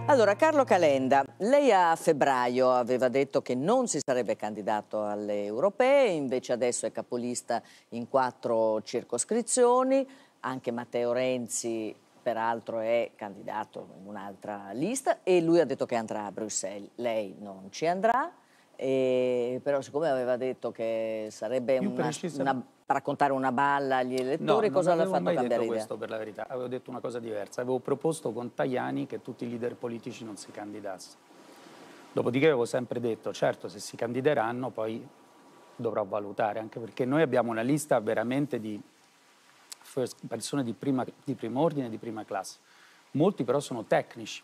Allora, Carlo Calenda, lei a febbraio aveva detto che non si sarebbe candidato alle europee, invece adesso è capolista in 4 circoscrizioni, anche Matteo Renzi peraltro è candidato in un'altra lista e lui ha detto che andrà a Bruxelles, lei non ci andrà, però siccome aveva detto che sarebbe raccontare una balla agli elettori, cosa l'ha fatto cambiare idea? Non avevo mai detto questo, per la verità, avevo detto una cosa diversa, avevo proposto con Tajani che tutti i leader politici non si candidassero. Dopodiché avevo sempre detto, certo, se si candideranno poi dovrò valutare, anche perché noi abbiamo una lista veramente di persone di primo ordine e di prima classe. Molti però sono tecnici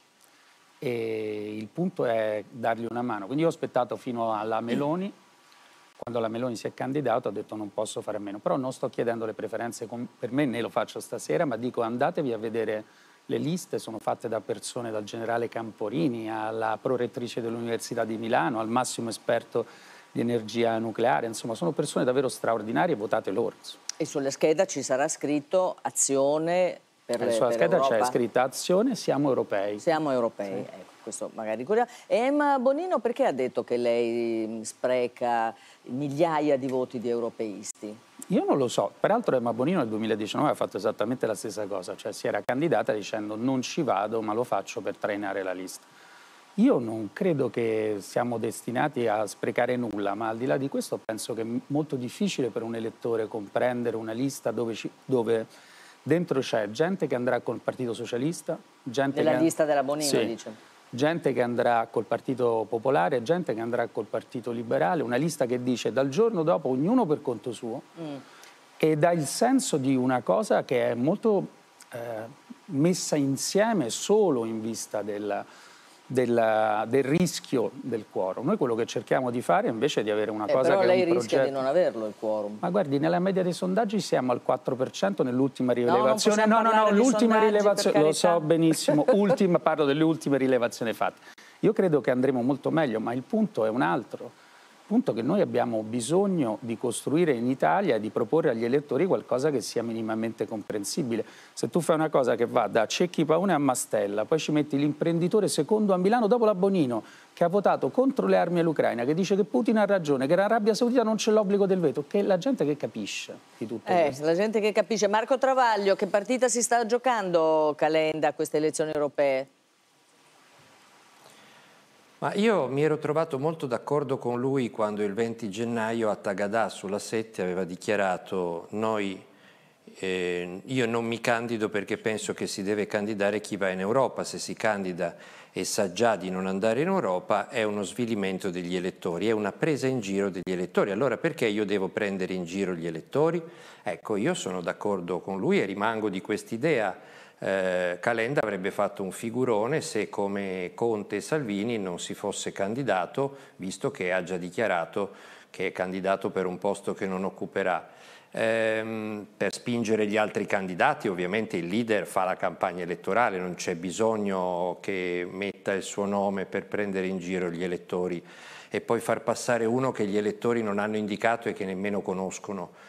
e il punto è dargli una mano. Quindi io ho aspettato fino alla Meloni. Quando la Meloni si è candidato ho detto non posso fare a meno, però non sto chiedendo le preferenze per me, né lo faccio stasera, ma dico andatevi a vedere le liste, sono fatte da persone, dal generale Camporini alla prorettrice dell'Università di Milano, al massimo esperto di energia nucleare, insomma sono persone davvero straordinarie, votate loro. E sulla scheda ci sarà scritto Azione per l'Europa? Sulla scheda c'è scritta Azione, siamo europei. Siamo europei, sì. Ecco, questo magari ricordiamo. E Emma Bonino perché ha detto che lei spreca migliaia di voti di europeisti? Io non lo so, peraltro Emma Bonino nel 2019 ha fatto esattamente la stessa cosa, cioè si era candidata dicendo non ci vado ma lo faccio per trainare la lista. Io non credo che siamo destinati a sprecare nulla, ma al di là di questo penso che è molto difficile per un elettore comprendere una lista dove dentro c'è gente che andrà col Partito Socialista, nella lista della Bonino, sì, dice. Gente che andrà col Partito Popolare, gente che andrà col Partito Liberale, una lista che dice dal giorno dopo ognuno per conto suo e dà il senso di una cosa che è molto messa insieme solo in vista del rischio del quorum. Noi quello che cerchiamo di fare invece è di avere una cosa però che lei è un rischia progetto. Di non averlo il quorum. Ma guardi, nella media dei sondaggi siamo al 4% nell'ultima rilevazione. No, l'ultima rilevazione, lo so benissimo, parlo delle ultime rilevazioni fatte. Io credo che andremo molto meglio, ma il punto è un altro. Il punto è che noi abbiamo bisogno di costruire in Italia e di proporre agli elettori qualcosa che sia minimamente comprensibile. Se tu fai una cosa che va da Cecchi Paone a Mastella, poi ci metti l'imprenditore secondo a Milano dopo la Bonino, che ha votato contro le armi all'Ucraina, che dice che Putin ha ragione, che l'Arabia Saudita non c'è l'obbligo del veto, che è la gente che capisce di tutto questo. La gente che capisce. Marco Travaglio, che partita si sta giocando Calenda a queste elezioni europee? Ma io mi ero trovato molto d'accordo con lui quando il 20 gennaio a Tagadà sulla 7 aveva dichiarato io non mi candido perché penso che si deve candidare chi va in Europa, se si candida e sa già di non andare in Europa è uno svilimento degli elettori, è una presa in giro degli elettori. Allora perché io devo prendere in giro gli elettori? Ecco, io sono d'accordo con lui e rimango di quest'idea. Calenda avrebbe fatto un figurone se come Conte e Salvini non si fosse candidato, visto che ha già dichiarato che è candidato per un posto che non occuperà. Per spingere gli altri candidati ovviamente il leader fa la campagna elettorale, non c'è bisogno che metta il suo nome per prendere in giro gli elettori e poi far passare uno che gli elettori non hanno indicato e che nemmeno conoscono.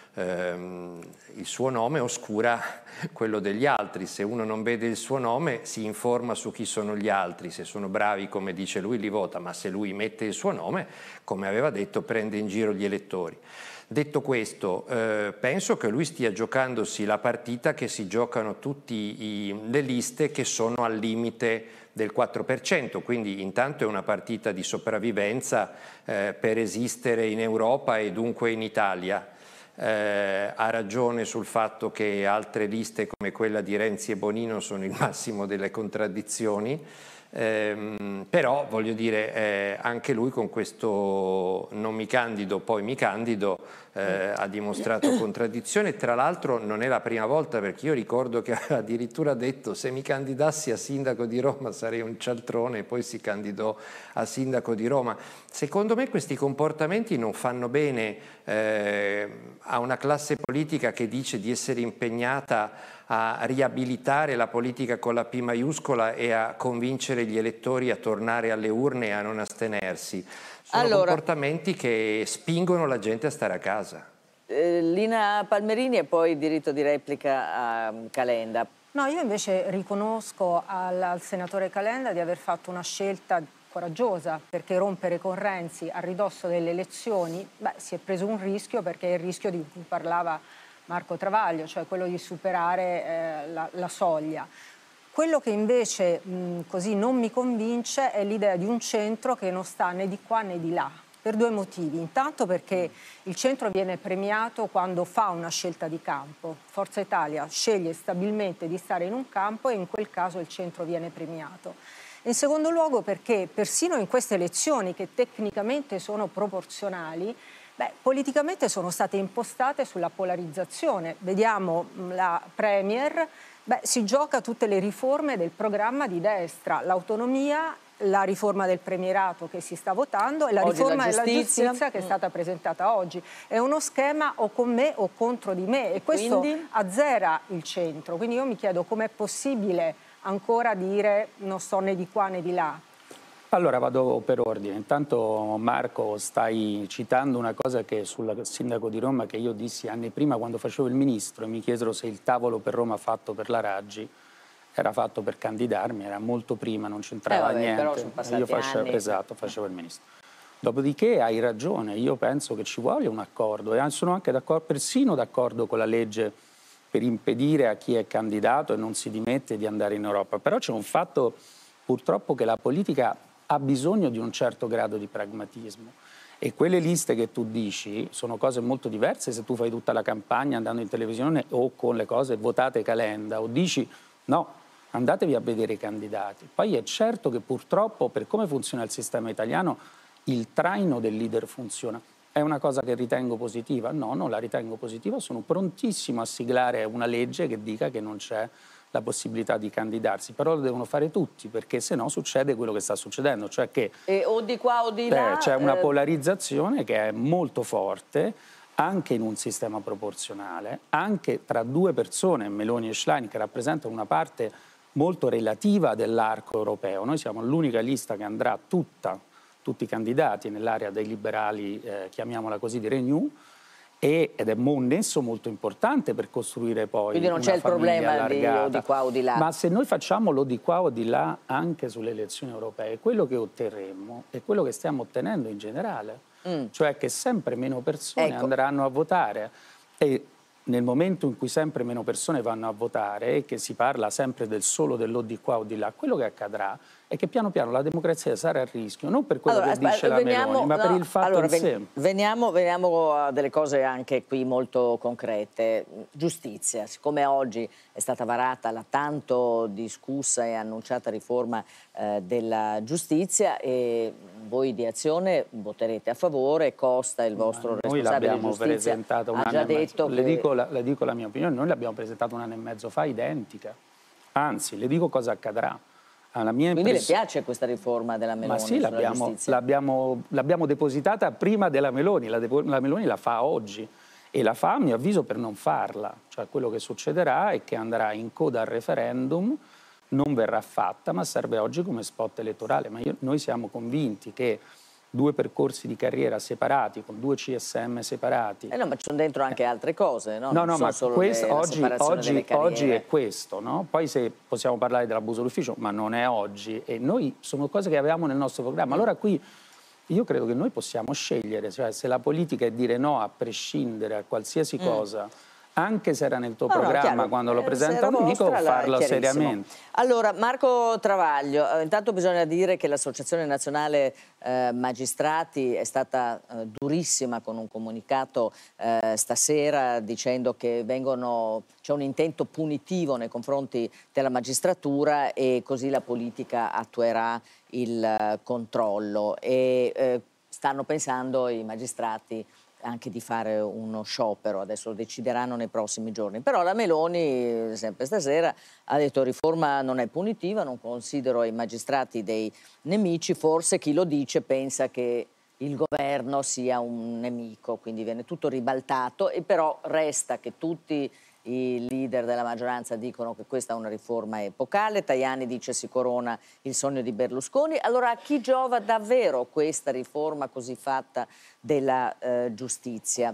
Il suo nome oscura quello degli altri, se uno non vede il suo nome si informa su chi sono gli altri, se sono bravi come dice lui li vota, ma se lui mette il suo nome, come aveva detto, prende in giro gli elettori. Detto questo, penso che lui stia giocandosi la partita che si giocano tutte le liste che sono al limite del 4%, quindi intanto è una partita di sopravvivenza per esistere in Europa e dunque in Italia. Ha ragione sul fatto che altre liste come quella di Renzi e Bonino sono il massimo delle contraddizioni, però voglio dire anche lui con questo non mi candido poi mi candido ha dimostrato contraddizione. Tra l'altro non è la prima volta, perché io ricordo che aveva addirittura detto se mi candidassi a sindaco di Roma sarei un cialtrone e poi si candidò a sindaco di Roma. Secondo me questi comportamenti non fanno bene a una classe politica che dice di essere impegnata a riabilitare la politica con la P maiuscola e a convincere gli elettori a tornare alle urne e a non astenersi. Sono comportamenti che spingono la gente a stare a casa. Lina Palmerini e poi diritto di replica a Calenda. No, io invece riconosco al senatore Calenda di aver fatto una scelta coraggiosa, perché rompere con Renzi a ridosso delle elezioni, si è preso un rischio, perché è il rischio di cui parlava Marco Travaglio, cioè quello di superare la soglia. Quello che invece così non mi convince è l'idea di un centro che non sta né di qua né di là, per due motivi. Intanto perché il centro viene premiato quando fa una scelta di campo. Forza Italia sceglie stabilmente di stare in un campo e in quel caso il centro viene premiato. In secondo luogo perché persino in queste elezioni, che tecnicamente sono proporzionali, politicamente sono state impostate sulla polarizzazione. Vediamo la Premier, si gioca tutte le riforme del programma di destra, l'autonomia, la riforma del premierato che si sta votando e la oggi riforma della giustizia che è stata presentata oggi. È uno schema o con me o contro di me, e questo quindi azzera il centro. Quindi io mi chiedo com'è possibile ancora dire non sto né di qua né di là. Allora vado per ordine. Intanto Marco, stai citando una cosa che sul sindaco di Roma che io dissi anni prima quando facevo il ministro e mi chiesero se il tavolo per Roma fatto per la Raggi era fatto per candidarmi, era molto prima, non c'entrava niente. Però sono passati io facevo il ministro. Dopodiché hai ragione, io penso che ci voglia un accordo e sono anche persino d'accordo con la legge per impedire a chi è candidato e non si dimette di andare in Europa. Però c'è un fatto purtroppo che la politica ha bisogno di un certo grado di pragmatismo e quelle liste che tu dici sono cose molto diverse se tu fai tutta la campagna andando in televisione o con le cose votate Calenda o dici no, andatevi a vedere i candidati. Poi è certo che purtroppo per come funziona il sistema italiano il traino del leader funziona. È una cosa che ritengo positiva? No, non la ritengo positiva, sono prontissimo a siglare una legge che dica che non c'è la possibilità di candidarsi, però lo devono fare tutti, perché se no succede quello che sta succedendo, cioè che o di qua o di là c'è una polarizzazione che è molto forte anche in un sistema proporzionale, anche tra due persone, Meloni e Schlein, che rappresentano una parte molto relativa dell'arco europeo. Noi siamo l'unica lista che andrà tutti i candidati nell'area dei liberali, chiamiamola così, di Renew, ed è un nesso molto importante per costruire poi quindi non c'è il problema di o di qua o di là. Ma se noi facciamo lo di qua o di là anche sulle elezioni europee, quello che otterremo è quello che stiamo ottenendo in generale, cioè che sempre meno persone andranno a votare e nel momento in cui sempre meno persone vanno a votare e che si parla sempre solo dello di qua o di là, quello che accadrà è che piano piano la democrazia sarà a rischio, non per quello che dice la Meloni, ma per il fatto in sé. Veniamo a delle cose anche qui molto concrete. Giustizia, siccome oggi è stata varata la tanto discussa e annunciata riforma della giustizia e voi di Azione voterete a favore, Costa, il vostro responsabile di giustizia, ha già detto che... Le dico la mia opinione, noi l'abbiamo presentata un anno e mezzo fa identica, anzi le dico cosa accadrà. Quindi le piace questa riforma della Meloni? Ma sì, l'abbiamo depositata prima della Meloni, la Meloni la fa oggi e la fa a mio avviso per non farla, cioè quello che succederà è che andrà in coda al referendum, non verrà fatta ma serve oggi come spot elettorale, ma noi siamo convinti che due percorsi di carriera separati, con due CSM separati. No, ma ci sono dentro anche altre cose, no? No, ma oggi è questo, no? Poi se possiamo parlare dell'abuso d'ufficio, ma non è oggi, e noi sono cose che avevamo nel nostro programma. Allora qui io credo che noi possiamo scegliere, cioè se la politica è dire no a prescindere a qualsiasi cosa, anche se era nel tuo programma quando lo presenta un amico, farlo seriamente. Allora, Marco Travaglio, intanto bisogna dire che l'Associazione Nazionale Magistrati è stata durissima con un comunicato stasera dicendo che c'è un intento punitivo nei confronti della magistratura e così la politica attuerà il controllo e stanno pensando i magistrati anche di fare uno sciopero, adesso lo decideranno nei prossimi giorni. Però la Meloni, sempre stasera, ha detto riforma non è punitiva, non considero i magistrati dei nemici, forse chi lo dice pensa che il governo sia un nemico, quindi viene tutto ribaltato e però resta che tutti i leader della maggioranza dicono che questa è una riforma epocale, Tajani dice si corona il sogno di Berlusconi. Allora a chi giova davvero questa riforma così fatta della giustizia?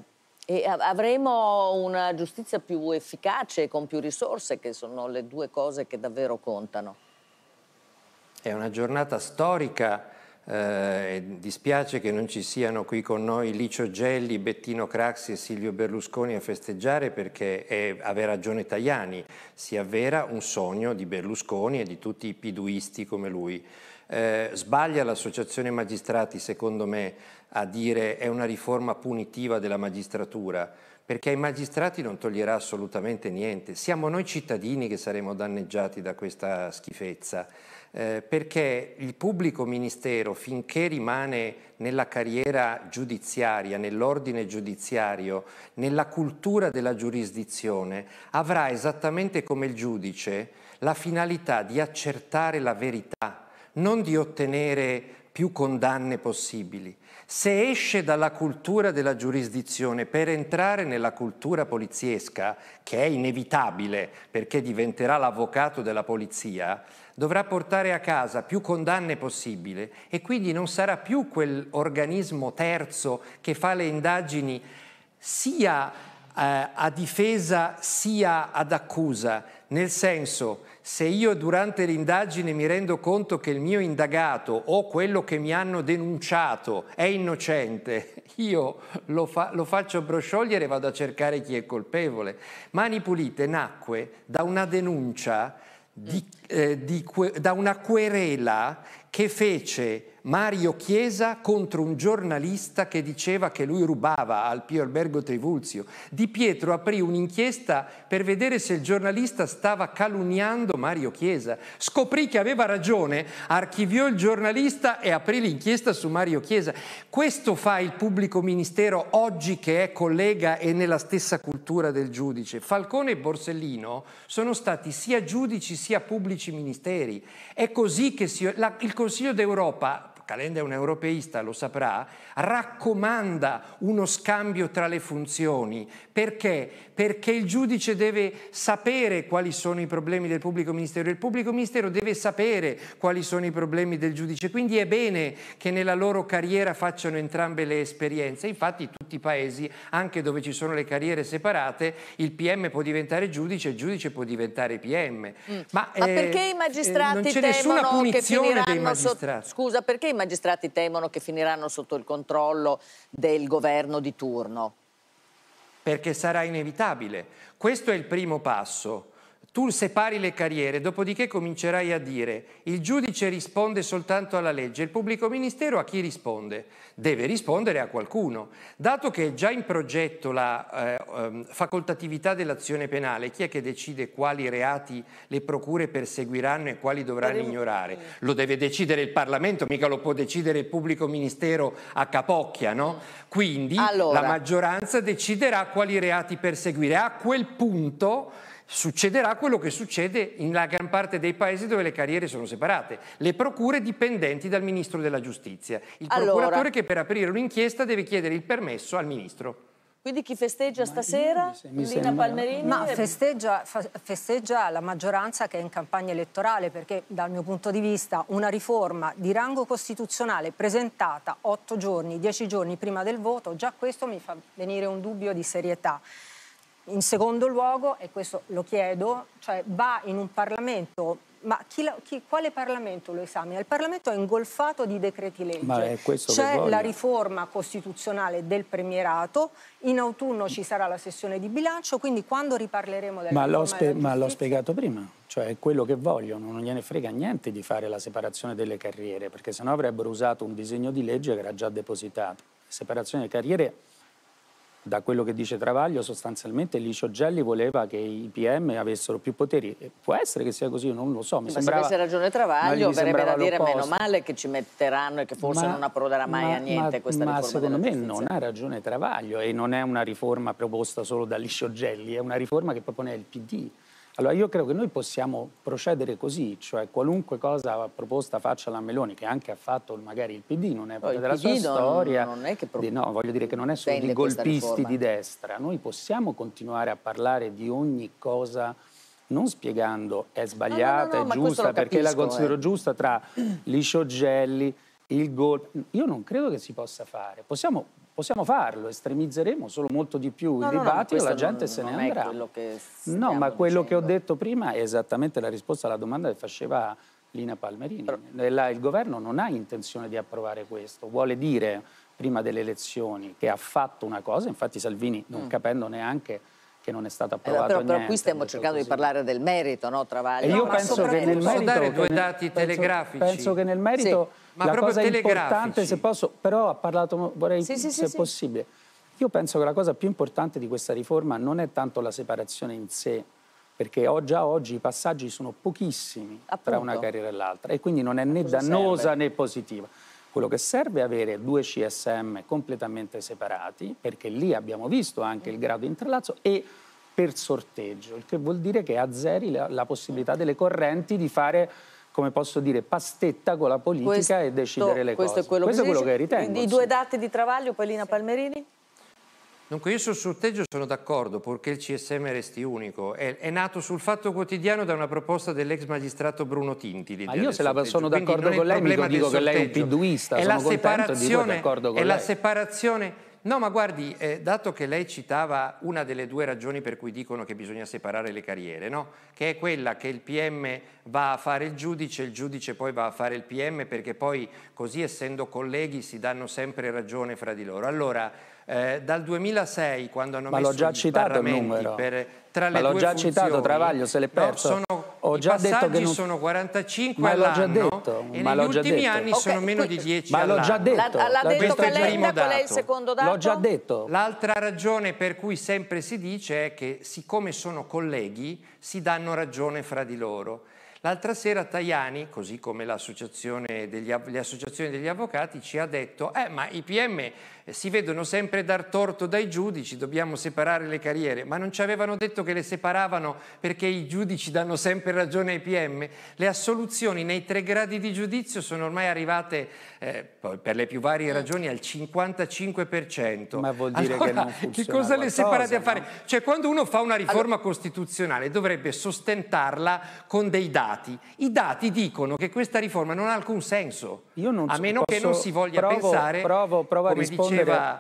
E avremo una giustizia più efficace, con più risorse, che sono le due cose che davvero contano. È una giornata storica, dispiace che non ci siano qui con noi Licio Gelli, Bettino Craxi e Silvio Berlusconi a festeggiare, perché aveva ragione Tajani, si avvera un sogno di Berlusconi e di tutti i piduisti come lui. Sbaglia l'Associazione Magistrati, secondo me, a dire è una riforma punitiva della magistratura, perché ai magistrati non toglierà assolutamente niente. Siamo noi cittadini che saremo danneggiati da questa schifezza, perché il pubblico ministero, finché rimane nella carriera giudiziaria, nell'ordine giudiziario, nella cultura della giurisdizione, avrà esattamente come il giudice la finalità di accertare la verità, non di ottenere più condanne possibili. Se esce dalla cultura della giurisdizione per entrare nella cultura poliziesca, che è inevitabile perché diventerà l'avvocato della polizia, dovrà portare a casa più condanne possibile e quindi non sarà più quell'organismo terzo che fa le indagini sia a difesa sia ad accusa, nel senso, se io durante l'indagine mi rendo conto che il mio indagato o quello che mi hanno denunciato è innocente, io lo faccio prosciogliere e vado a cercare chi è colpevole. Mani Pulite nacque da una denuncia, da una querela che fece Mario Chiesa contro un giornalista che diceva che lui rubava al Pio Albergo Trivulzio. Di Pietro aprì un'inchiesta per vedere se il giornalista stava calunniando Mario Chiesa. Scoprì che aveva ragione, archiviò il giornalista e aprì l'inchiesta su Mario Chiesa. Questo fa il pubblico ministero oggi, che è collega e nella stessa cultura del giudice. Falcone e Borsellino sono stati sia giudici sia pubblici ministeri. È così che il Consiglio d'Europa, Calenda è un europeista, lo saprà, raccomanda uno scambio tra le funzioni. Perché? Perché il giudice deve sapere quali sono i problemi del pubblico ministero e il pubblico ministero deve sapere quali sono i problemi del giudice. Quindi è bene che nella loro carriera facciano entrambe le esperienze. Infatti in tutti i paesi, anche dove ci sono le carriere separate, il PM può diventare giudice e il giudice può diventare PM. Ma perché i magistrati non c'è nessuna punizione dei magistrati. Scusa, perché i magistrati temono che finiranno sotto il controllo del governo di turno? Perché sarà inevitabile. Questo è il primo passo. Tu separi le carriere, dopodiché comincerai a dire il giudice risponde soltanto alla legge, il pubblico ministero a chi risponde? Deve rispondere a qualcuno. Dato che è già in progetto la facoltatività dell'azione penale, chi è che decide quali reati le procure perseguiranno e quali dovranno ignorare? Lo deve decidere il Parlamento, mica lo può decidere il pubblico ministero a capocchia, no? Quindi la maggioranza deciderà quali reati perseguire. A quel punto succederà quello che succede in la gran parte dei paesi dove le carriere sono separate. Le procure dipendenti dal ministro della giustizia. Il procuratore che per aprire un'inchiesta deve chiedere il permesso al ministro. Quindi chi festeggia stasera? Lina Palmerini? Ma festeggia la maggioranza che è in campagna elettorale, perché dal mio punto di vista una riforma di rango costituzionale presentata 8 giorni, 10 giorni prima del voto, già questo mi fa venire un dubbio di serietà. In secondo luogo, e questo lo chiedo, cioè va in un Parlamento, ma quale Parlamento lo esamina? Il Parlamento è ingolfato di decreti legge, c'è la riforma costituzionale del premierato, in autunno ci sarà la sessione di bilancio, quindi quando riparleremo della riforma ma l'ho spiegato prima, cioè quello che vogliono, non gliene frega niente di fare la separazione delle carriere, perché sennò avrebbero usato un disegno di legge che era già depositato. Separazione delle carriere, da quello che dice Travaglio, sostanzialmente Licio Gelli voleva che i PM avessero più poteri. Può essere che sia così, non lo so. Ma se avesse ragione Travaglio, verrebbe da dire meno male che ci metteranno e che forse non approderà mai a niente questa riforma. Ma secondo me non ha ragione Travaglio e non è una riforma proposta solo da Licio Gelli, è una riforma che propone il PD. Allora io credo che noi possiamo procedere così, cioè qualunque cosa proposta faccia la Meloni, che anche ha fatto magari il PD, non è parte della sua storia, non è che no, voglio dire che non è solo di golpisti di destra, noi possiamo continuare a parlare di ogni cosa non spiegando è sbagliata, è giusta, perché la considero giusta tra Licio Gelli, il golpe. Io non credo che si possa fare, possiamo Possiamo farlo, estremizzeremo solo molto di più il dibattito, la gente se ne andrà. No, ma quello che ho detto prima è esattamente la risposta alla domanda che faceva Lina Palmerini. Il governo non ha intenzione di approvare questo, vuole dire prima delle elezioni che ha fatto una cosa, infatti Salvini non capendo neanche che non è stato approvato niente. Però qui stiamo cercando di parlare del merito, no, Travaglio? E io penso che nel merito... dare due dati telegrafici? Penso che nel merito la cosa importante, se posso, però ha parlato, vorrei, se è possibile. Io penso che la cosa più importante di questa riforma non è tanto la separazione in sé, perché già oggi i passaggi sono pochissimi tra una carriera e l'altra e quindi non è né dannosa né positiva. Quello che serve è avere 2 CSM completamente separati, perché lì abbiamo visto anche il grado di intralazzo, e per sorteggio, il che vuol dire che azzeri la possibilità delle correnti di fare, come posso dire, pastetta con la politica e decidere le cose. Questo è quello che ritengo. I 2 dati di Travaglio, poi Lina Palmerini? Dunque io sul sorteggio sono d'accordo, purché il CSM resti unico. È nato sul Fatto Quotidiano da una proposta dell'ex magistrato Bruno Tinti. Ma io sono d'accordo con lei, mica dico che lei è un piduista, sono contento e dico d'accordo con lei. È la separazione... No, ma guardi, dato che lei citava una delle 2 ragioni per cui dicono che bisogna separare le carriere, no? Che è quella che il PM va a fare il giudice poi va a fare il PM, perché poi così, essendo colleghi, si danno sempre ragione fra di loro. Allora, dal 2006, quando hanno messo già citato il numero. Tra le 2 già citato, Travaglio, se l'è perso. I passaggi sono 45 all'anno e negli ultimi anni sono meno di 10 all'anno. Ma l'ho già detto. L'ha detto Calenda, qual è il secondo dato? L'ho già detto. L'altra ragione per cui sempre si dice è che, siccome sono colleghi, si danno ragione fra di loro. L'altra sera Tajani, così come le associazioni degli avvocati, ci ha detto ma i PM si vedono sempre dar torto dai giudici, dobbiamo separare le carriere. Ma non ci avevano detto che le separavano perché i giudici danno sempre ragione ai PM? Le assoluzioni nei 3 gradi di giudizio sono ormai arrivate, per le più varie ragioni, al 55%. Ma vuol dire che non funziona. Che cosa le separate a fare? No? Cioè, quando uno fa una riforma costituzionale dovrebbe sostentarla con dei dati. I dati dicono che questa riforma non ha alcun senso, a meno che non si voglia pensare, come diceva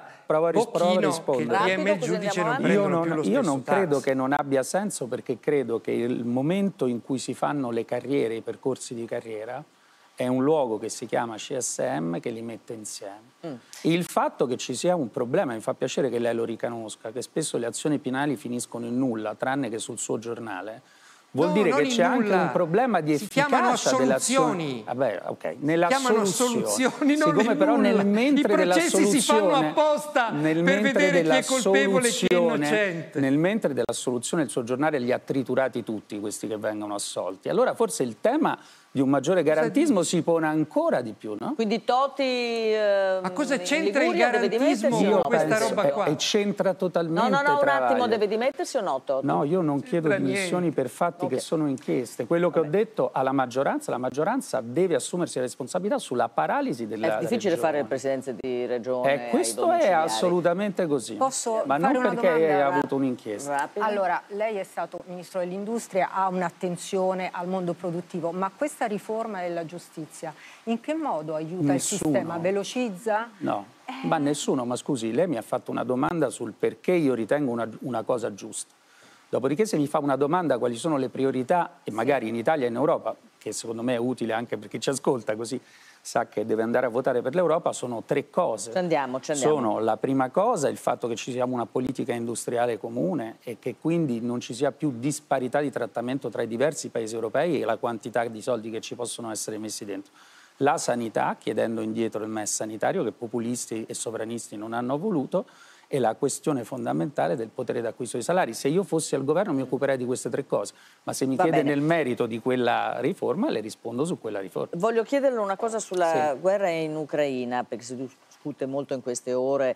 Bocchino, che il PM e il giudice non prendono più lo stesso Io non credo tasso. che non abbia senso, perché credo che il momento in cui si fanno le carriere, i percorsi di carriera, è un luogo che si chiama CSM che li mette insieme. Il fatto che ci sia un problema, mi fa piacere che lei lo riconosca, che spesso le azioni penali finiscono in nulla, tranne che sul suo giornale, vuol dire che c'è anche un problema di efficacia delle azioni. Vabbè, ok, nella soluzione. Siccome però nel mentre della soluzione, si fanno apposta per vedere chi è colpevole e chi è innocente. Nel mentre della soluzione il suo giornale li ha triturati tutti questi che vengono assolti. Allora forse il tema di un maggiore garantismo si pone ancora di più, no? Quindi Toti... ma cosa c'entra il garantismo con questa roba qua? E c'entra totalmente. No, un attimo, deve dimettersi o no, Toti? No, io non chiedo dimissioni per fatti che sono inchieste. Quello che ho detto alla maggioranza, la maggioranza deve assumersi la responsabilità sulla paralisi della È difficile regione. fare il presidente di regione. Questo è assolutamente così. Posso ma non fare perché una domanda ha avuto un'inchiesta. Allora, lei è stato ministro dell'industria, ha un'attenzione al mondo produttivo, ma questa riforma della giustizia in che modo aiuta il sistema? Velocizza? No, ma nessuno. Ma scusi, lei mi ha fatto una domanda sul perché io ritengo una cosa giusta. Dopodiché, se mi fa una domanda quali sono le priorità, e magari in Italia e in Europa, che secondo me è utile anche per chi ci ascolta, così sa che deve andare a votare per l'Europa, sono 3 cose. Ci andiamo. Sono la prima cosa, il fatto che ci sia una politica industriale comune e che quindi non ci sia più disparità di trattamento tra i diversi paesi europei e la quantità di soldi che ci possono essere messi dentro. La sanità, chiedendo indietro il MES sanitario, che populisti e sovranisti non hanno voluto, e la questione fondamentale del potere d'acquisto dei salari. Se io fossi al governo mi occuperei di queste 3 cose, ma se mi chiede nel merito di quella riforma, le rispondo su quella riforma. Voglio chiederle una cosa sulla guerra in Ucraina, perché si discute molto in queste ore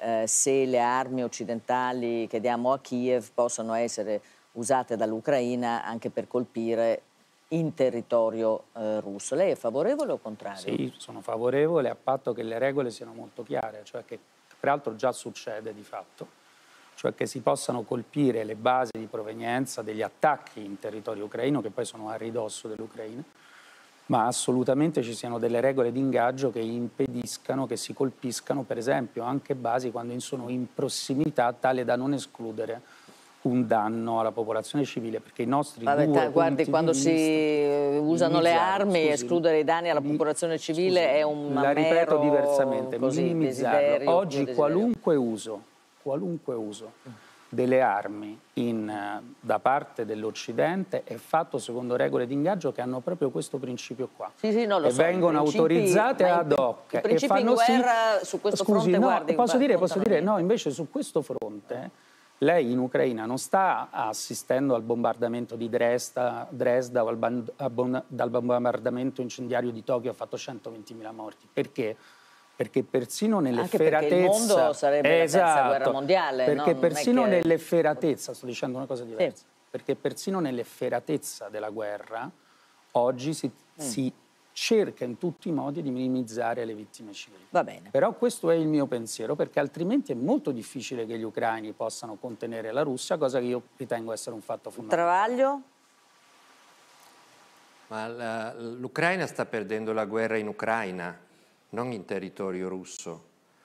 se le armi occidentali che diamo a Kiev possano essere usate dall'Ucraina anche per colpire in territorio russo. Lei è favorevole o contrario? Sì, sono favorevole a patto che le regole siano molto chiare, cioè che peraltro già succede di fatto, cioè che si possano colpire le basi di provenienza degli attacchi in territorio ucraino, che poi sono a ridosso dell'Ucraina, ma assolutamente ci siano delle regole di ingaggio che impediscano che si colpiscano, per esempio, anche basi quando sono in prossimità, tale da non escludere un danno alla popolazione civile, perché i nostri guardi, quando si usano le armi, escludere i danni alla popolazione civile è un la ripeto mero, diversamente, così, minimizzarlo. Oggi qualunque uso delle armi da parte dell'Occidente è fatto secondo regole di ingaggio che hanno proprio questo principio qua. Sì, no, lo e so, vengono autorizzate ad hoc. I principi in guerra su questo fronte, guardi, posso dire, no, invece su questo fronte lei in Ucraina non sta assistendo al bombardamento di Dresda o dal bombardamento incendiario di Tokyo ha fatto 120.000 morti. Perché? Perché persino nell'efferatezza... Perché il mondo sarebbe la terza guerra mondiale. Perché no? persino che... nell'efferatezza, sto dicendo una cosa diversa, sì. Perché persino nell'efferatezza della guerra oggi si cerca in tutti i modi di minimizzare le vittime civili. Va bene. Però questo è il mio pensiero, perché altrimenti è molto difficile che gli ucraini possano contenere la Russia, cosa che io ritengo essere un fatto fondamentale. Travaglio? Ma l'Ucraina sta perdendo la guerra in Ucraina, non in territorio russo.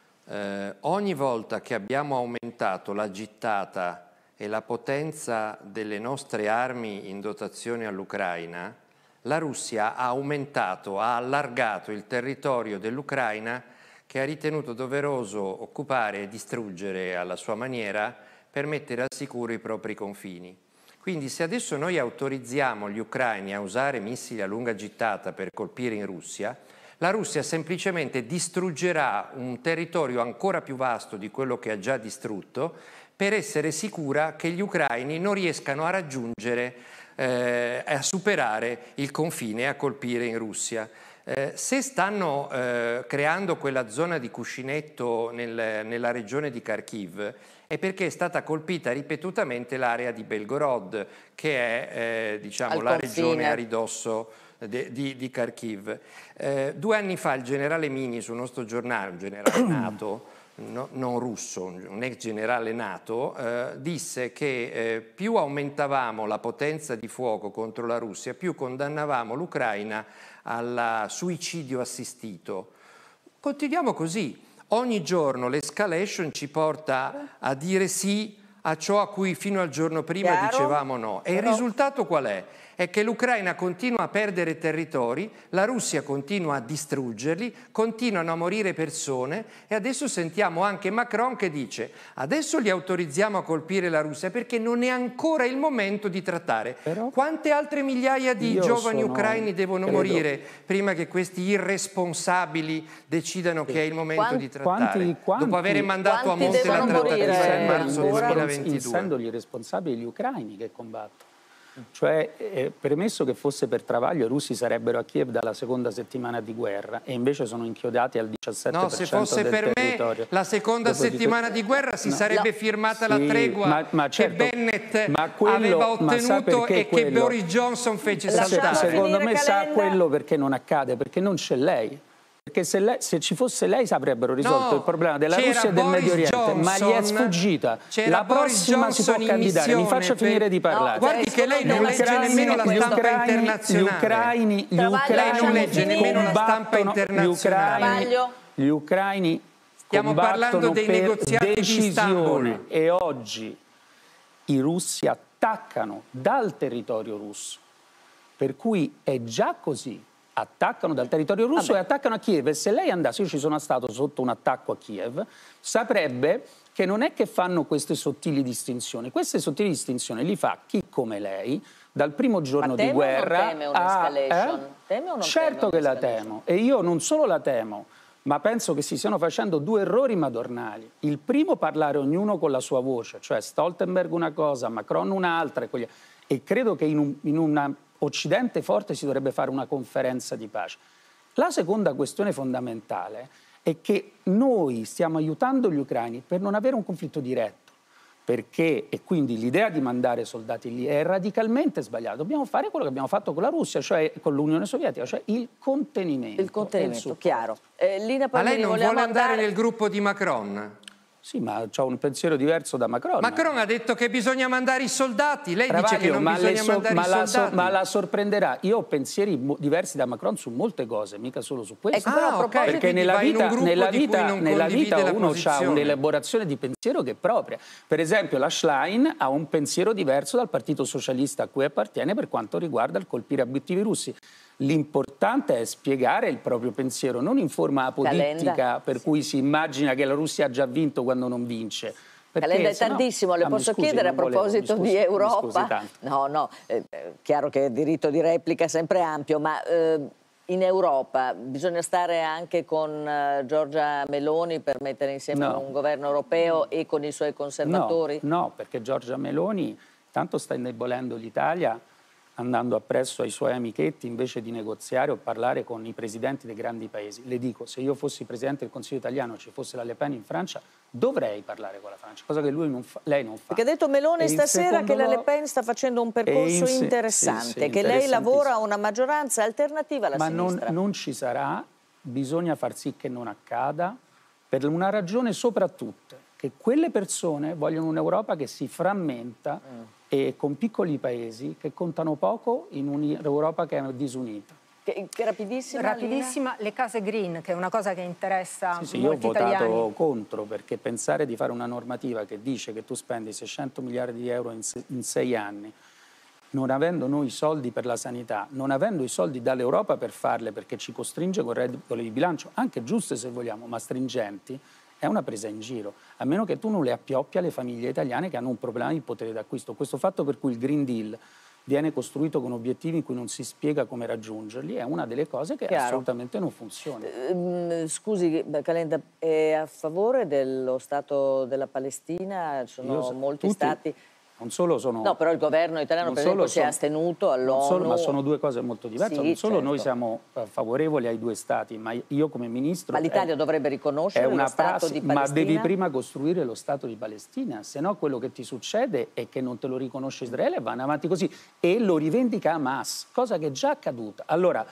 Ogni volta che abbiamo aumentato la gittata e la potenza delle nostre armi in dotazione all'Ucraina, la Russia ha aumentato, ha allargato il territorio dell'Ucraina che ha ritenuto doveroso occupare e distruggere alla sua maniera per mettere al sicuro i propri confini. Quindi se adesso noi autorizziamo gli ucraini a usare missili a lunga gittata per colpire in Russia, la Russia semplicemente distruggerà un territorio ancora più vasto di quello che ha già distrutto per essere sicura che gli ucraini non riescano a raggiungere a superare il confine e a colpire in Russia. Se stanno creando quella zona di cuscinetto nella regione di Kharkiv è perché è stata colpita ripetutamente l'area di Belgorod, che è diciamo, la regione a ridosso di Kharkiv. 2 anni fa il generale Mini sul nostro giornale, un generale NATO, non russo, un ex generale NATO, disse che più aumentavamo la potenza di fuoco contro la Russia, più condannavamo l'Ucraina al suicidio assistito. Continuiamo così. Ogni giorno l'escalation ci porta a dire sì a ciò a cui fino al giorno prima dicevamo no. E il risultato qual è? È che l'Ucraina continua a perdere territori, la Russia continua a distruggerli, continuano a morire persone e adesso sentiamo anche Macron che dice adesso li autorizziamo a colpire la Russia perché non è ancora il momento di trattare. Quante altre migliaia di giovani ucraini devono morire prima che questi irresponsabili decidano che è il momento di trattare? Dopo aver mandato a monte la trattativa nel marzo 2022. Essendo gli responsabili gli ucraini che combattono. Cioè, premesso che fosse per travaglio, i russi sarebbero a Kiev dalla seconda settimana di guerra e invece sono inchiodati al 17% no, se fosse del per territorio. Me la seconda settimana di guerra si sarebbe firmata la tregua certo, che Bennett aveva ottenuto e che Boris Johnson fece saltare. Secondo me sa quello perché non accade, perché non c'è lei. Perché se ci fosse lei avrebbero risolto il problema della Russia e del Medio Oriente, ma gli è sfugita. La prossima si può candidare, mi faccia finire di parlare. Guardi che lei non legge nemmeno la stampa internazionale. Gli ucraini stiamo parlando dei negoziati di Istanbul e oggi i russi attaccano dal territorio russo, per cui è già così. Attaccano dal territorio russo e attaccano a Kiev. E se lei andasse, io ci sono stato sotto un attacco a Kiev, saprebbe che non è che fanno queste sottili distinzioni. Queste sottili distinzioni li fa chi come lei, dal primo giorno di guerra. Teme un'escalation? Teme o non certo teme che la temo. E io non solo la temo, ma penso che si stiano facendo 2 errori madornali. Il primo, parlare ognuno con la sua voce, cioè Stoltenberg una cosa, Macron un'altra. E credo che in una Occidente forte si dovrebbe fare una conferenza di pace. La seconda questione fondamentale è che noi stiamo aiutando gli ucraini per non avere un conflitto diretto, perché, e quindi l'idea di mandare soldati lì è radicalmente sbagliata. Dobbiamo fare quello che abbiamo fatto con la Russia, cioè con l'Unione Sovietica, cioè il contenimento. Il contenimento, chiaro. Lina Ma lei Palmini, non vuole andare nel gruppo di Macron? Sì, ma ho un pensiero diverso da Macron. Macron ha detto che bisogna mandare i soldati, lei Travaglio, dice che non bisogna mandare i soldati. Ma la sorprenderà. Io ho pensieri diversi da Macron su molte cose, mica solo su questo. Ecco, però, okay. Perché nella vita uno ha posizione. un'elaborazione di pensiero che è propria. Per esempio la Schlein ha un pensiero diverso dal Partito Socialista a cui appartiene per quanto riguarda il colpire obiettivi russi. L'importante è spiegare il proprio pensiero, non in forma apodittica per cui si immagina che la Russia ha già vinto quando non vince. Calenda è tardissimo, le posso chiedere a proposito di Europa? No, chiaro che il diritto di replica è sempre ampio, ma in Europa bisogna stare anche con Giorgia Meloni per mettere insieme un governo europeo e con i suoi conservatori? No, perché Giorgia Meloni tanto sta indebolendo l'Italia andando appresso ai suoi amichetti invece di negoziare o parlare con i presidenti dei grandi paesi. Le dico, se io fossi presidente del Consiglio italiano e ci fosse la Le Pen in Francia, dovrei parlare con la Francia, cosa che lei non fa. Perché ha detto Meloni stasera che la Le Pen sta facendo un percorso interessante, che lei lavora a una maggioranza alternativa alla sinistra. Ma non ci sarà, bisogna far sì che non accada, per una ragione soprattutto, che quelle persone vogliono un'Europa che si frammenta e con piccoli paesi che contano poco in un'Europa che è disunita. Che rapidissima, le case green, che è una cosa che interessa molti italiani. Io ho votato italiani. contro, perché pensare di fare una normativa che dice che tu spendi 600 miliardi di euro in 6 anni, non avendo noi i soldi per la sanità, non avendo i soldi dall'Europa per farle, perché ci costringe con regole di bilancio, anche giuste se vogliamo, ma stringenti, è una presa in giro, a meno che tu non le appioppia alle famiglie italiane che hanno un problema di potere d'acquisto. Questo fatto per cui il Green Deal viene costruito con obiettivi in cui non si spiega come raggiungerli è una delle cose che assolutamente non funziona. Scusi Calenda, è a favore dello Stato della Palestina? Sono molti stati... Non solo sono... No, però il governo italiano per esempio si è astenuto all'ONU. Ma sono due cose molto diverse. Sì, non solo certo. Noi siamo favorevoli ai due stati, ma io come ministro... Ma l'Italia dovrebbe riconoscere lo Stato di Palestina? Ma devi prima costruire lo Stato di Palestina, se no quello che ti succede è che non te lo riconosce Israele e vanno avanti così. E lo rivendica Hamas, cosa che è già accaduta. Allora,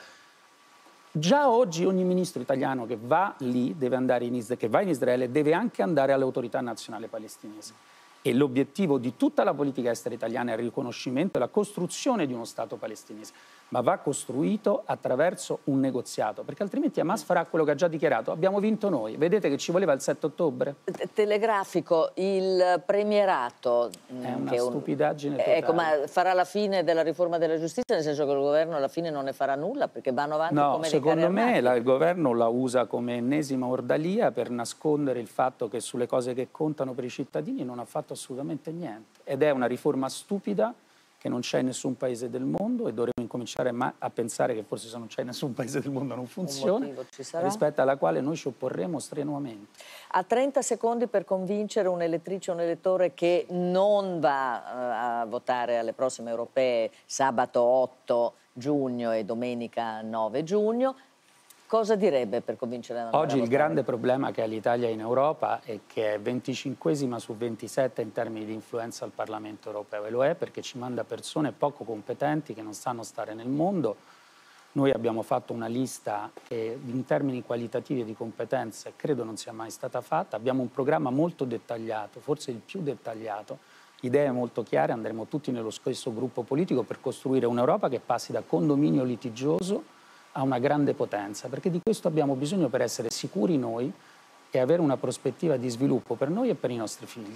già oggi ogni ministro italiano che va lì, deve andare che va in Israele, deve anche andare all'autorità nazionale palestinese. E l'obiettivo di tutta la politica estera italiana è il riconoscimento e la costruzione di uno Stato palestinese, ma va costruito attraverso un negoziato, perché altrimenti Hamas farà quello che ha già dichiarato: abbiamo vinto noi, vedete che ci voleva il 7 ottobre? Telegrafico, il premierato... È una stupidaggine totale. Ecco, ma farà la fine della riforma della giustizia, nel senso che il governo alla fine non ne farà nulla, perché vanno avanti come dei carri armati? No, secondo me il governo la usa come ennesima ordalia per nascondere il fatto che sulle cose che contano per i cittadini non ha fatto assolutamente niente. Ed è una riforma stupida che non c'è in nessun paese del mondo e dovremmo incominciare a pensare che forse se non c'è in nessun paese del mondo non funziona, rispetto alla quale noi ci opporremo strenuamente. Ha 30 secondi per convincere un'elettrice o un elettore che non va a votare alle prossime europee sabato 8 giugno e domenica 9 giugno. Cosa direbbe per convincere la Oggi il grande problema che ha l'Italia in Europa è che è 25esima su 27 in termini di influenza al Parlamento europeo, e lo è perché ci manda persone poco competenti che non sanno stare nel mondo. Noi abbiamo fatto una lista che in termini qualitativi e di competenze credo non sia mai stata fatta. Abbiamo un programma molto dettagliato, forse il più dettagliato, idee molto chiare, andremo tutti nello stesso gruppo politico per costruire un'Europa che passi da condominio litigioso a una grande potenza, perché di questo abbiamo bisogno per essere sicuri noi e avere una prospettiva di sviluppo per noi e per i nostri figli.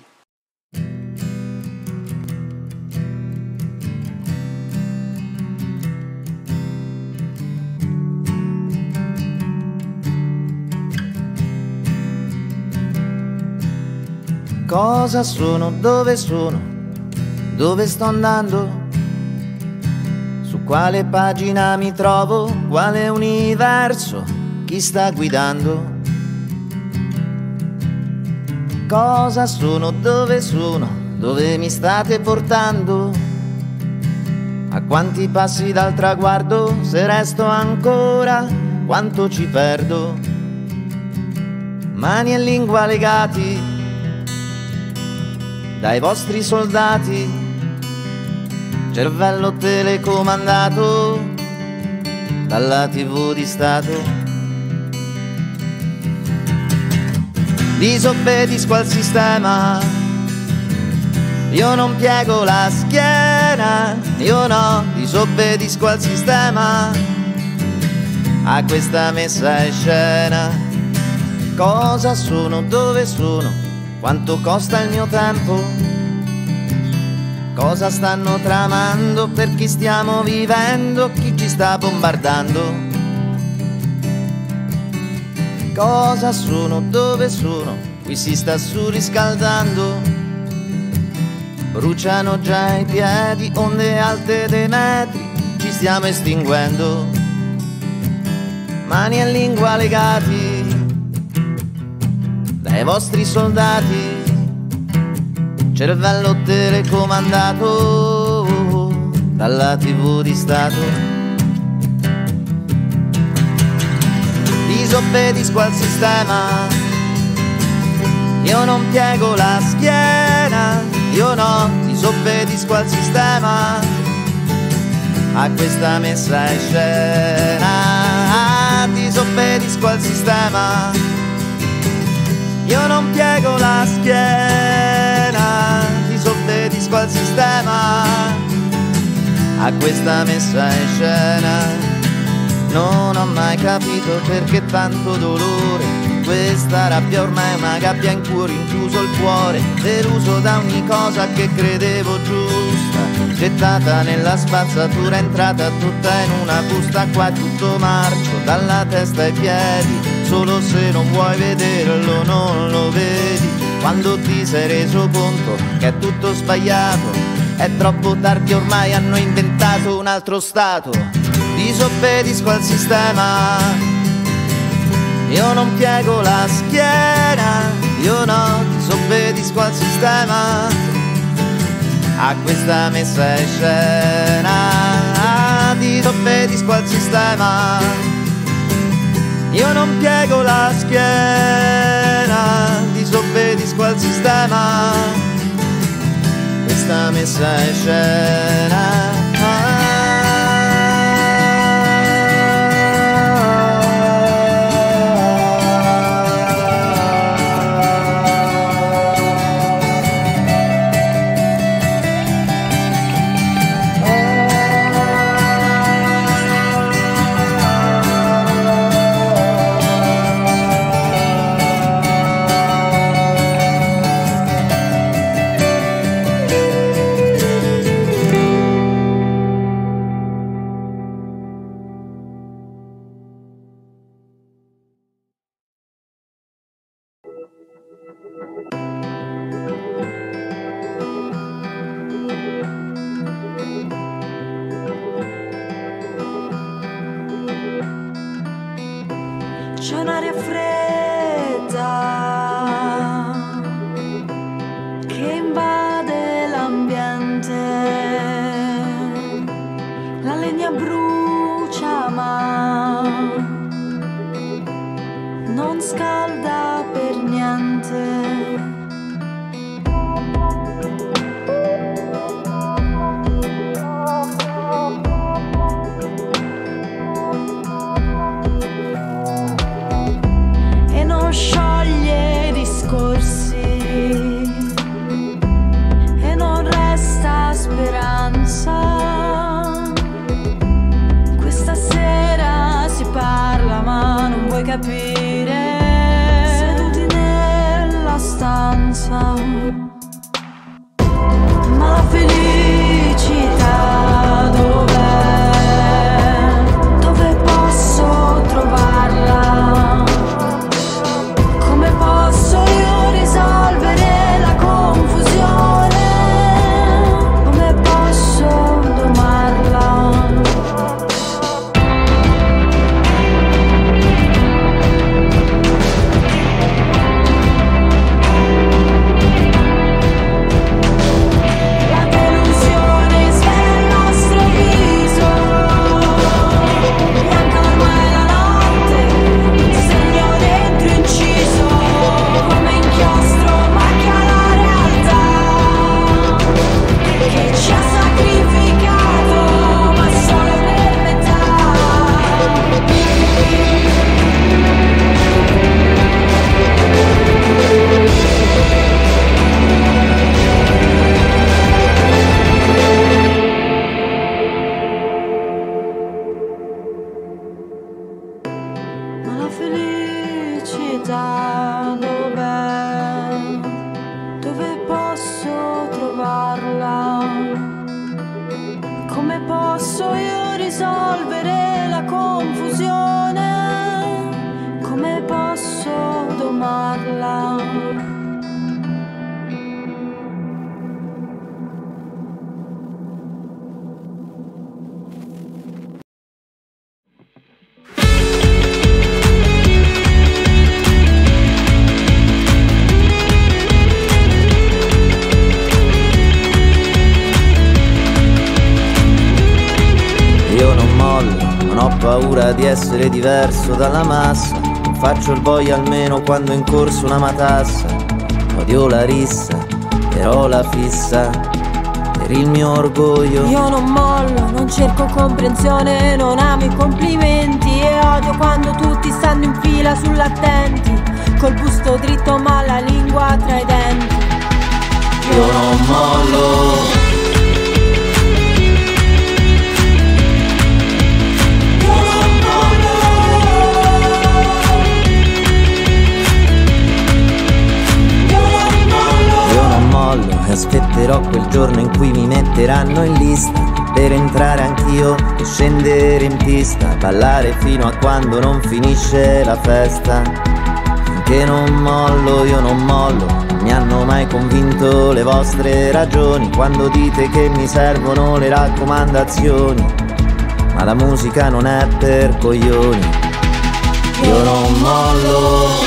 Cosa sono? Dove sto andando? Su quale pagina mi trovo? Quale universo? Chi sta guidando? Cosa sono? Dove mi state portando? A quanti passi dal traguardo? Se resto ancora, quanto ci perdo? Mani e lingua legati dai vostri soldati, cervello telecomandato dalla TV di Stato. disobbedisco al sistema, io non piego la schiena, io no, disobbedisco al sistema, a questa messa in scena. Cosa sono, dove sono, quanto costa il mio tempo, cosa stanno tramando, per chi stiamo vivendo, chi ci sta bombardando. Cosa sono, dove sono, qui si sta surriscaldando, bruciano già i piedi, onde alte dei metri, ci stiamo estinguendo. Mani e lingua legati dai vostri soldati, cervello telecomandato dalla TV di Stato. Disobbedisco al sistema, io non piego la schiena, io no, disobbedisco al sistema, a questa messa in scena. Disobbedisco al sistema, io non piego la schiena, disobbedisco al sistema, a questa messa in scena. Non ho mai capito perché tanto dolore, questa rabbia ormai è una gabbia in cui ho rinchiuso il cuore, deluso da ogni cosa che credevo giusta, gettata nella spazzatura, entrata tutta in una busta. Qua è tutto marcio, dalla testa ai piedi, solo se non vuoi vederlo non lo vedi. Quando ti sei reso conto che è tutto sbagliato, è troppo tardi, ormai hanno inventato un altro stato. Disobbedisco al sistema, io non piego la schiena, io no, disobbedisco al sistema, a questa messa in scena. Disobbedisco al sistema, io non piego la schiena, disobbedisco al sistema, questa messa in scena. C'è un'aria fredda che invade l'ambiente, la legna brucia ma non scalda per niente. Scioglie discorsi e non resta speranza. Questa sera si parla ma non vuoi capire. Seduti nella stanza, ma la felicità dov'è? Dove posso trovarla? Posso io risolvere la confusione? Come posso domarla? curiosità dov'è? Dove posso trovarla? Come posso io risolvere la confusione? Come posso domarla? Non ho paura di essere diverso dalla massa, non faccio il boia almeno quando in corso una matassa. Odio la rissa, però la fissa per il mio orgoglio. Io non mollo, non cerco comprensione, non amo i complimenti e odio quando tutti stanno in fila sull'attenti, col busto dritto ma la lingua tra i denti. Io non mollo. E aspetterò quel giorno in cui mi metteranno in lista per entrare anch'io e scendere in pista, ballare fino a quando non finisce la festa. Finché non mollo, io non mollo, non mi hanno mai convinto le vostre ragioni quando dite che mi servono le raccomandazioni, ma la musica non è per coglioni. Io non mollo.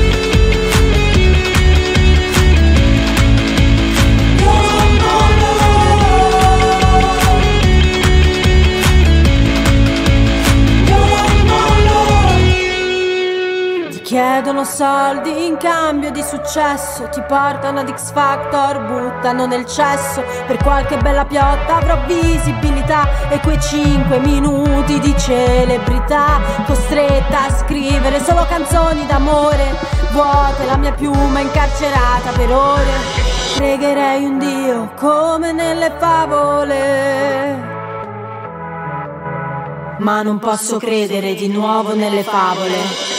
Chiedono soldi in cambio di successo, ti portano ad X Factor, buttano nel cesso. Per qualche bella piotta avrò visibilità e quei 5 minuti di celebrità, costretta a scrivere solo canzoni d'amore, vuote la mia piuma incarcerata per ore. Pregherei un Dio come nelle favole, ma non posso credere di nuovo nelle favole.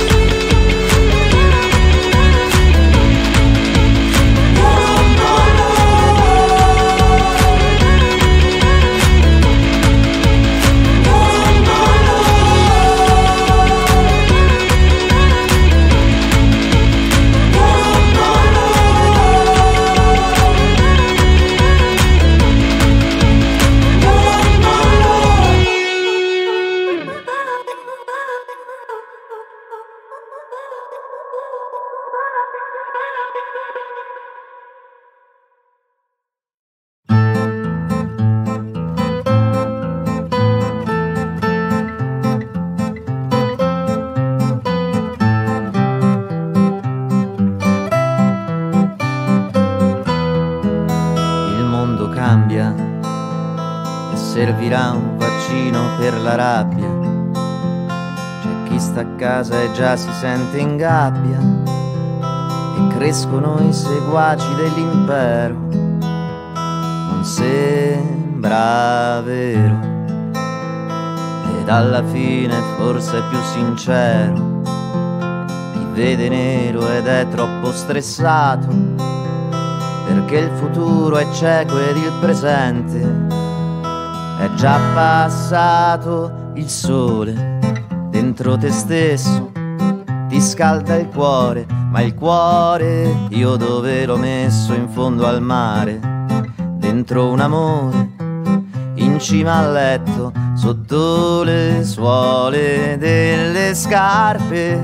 Servirà un vaccino per la rabbia. C'è chi sta a casa e già si sente in gabbia e crescono i seguaci dell'impero. Non sembra vero ed alla fine forse è più sincero chi vede nero ed è troppo stressato perché il futuro è cieco ed il presente è già passato. Il sole dentro te stesso ti scalda il cuore, ma il cuore io dove l'ho messo? In fondo al mare, dentro un amore, in cima al letto, sotto le suole delle scarpe.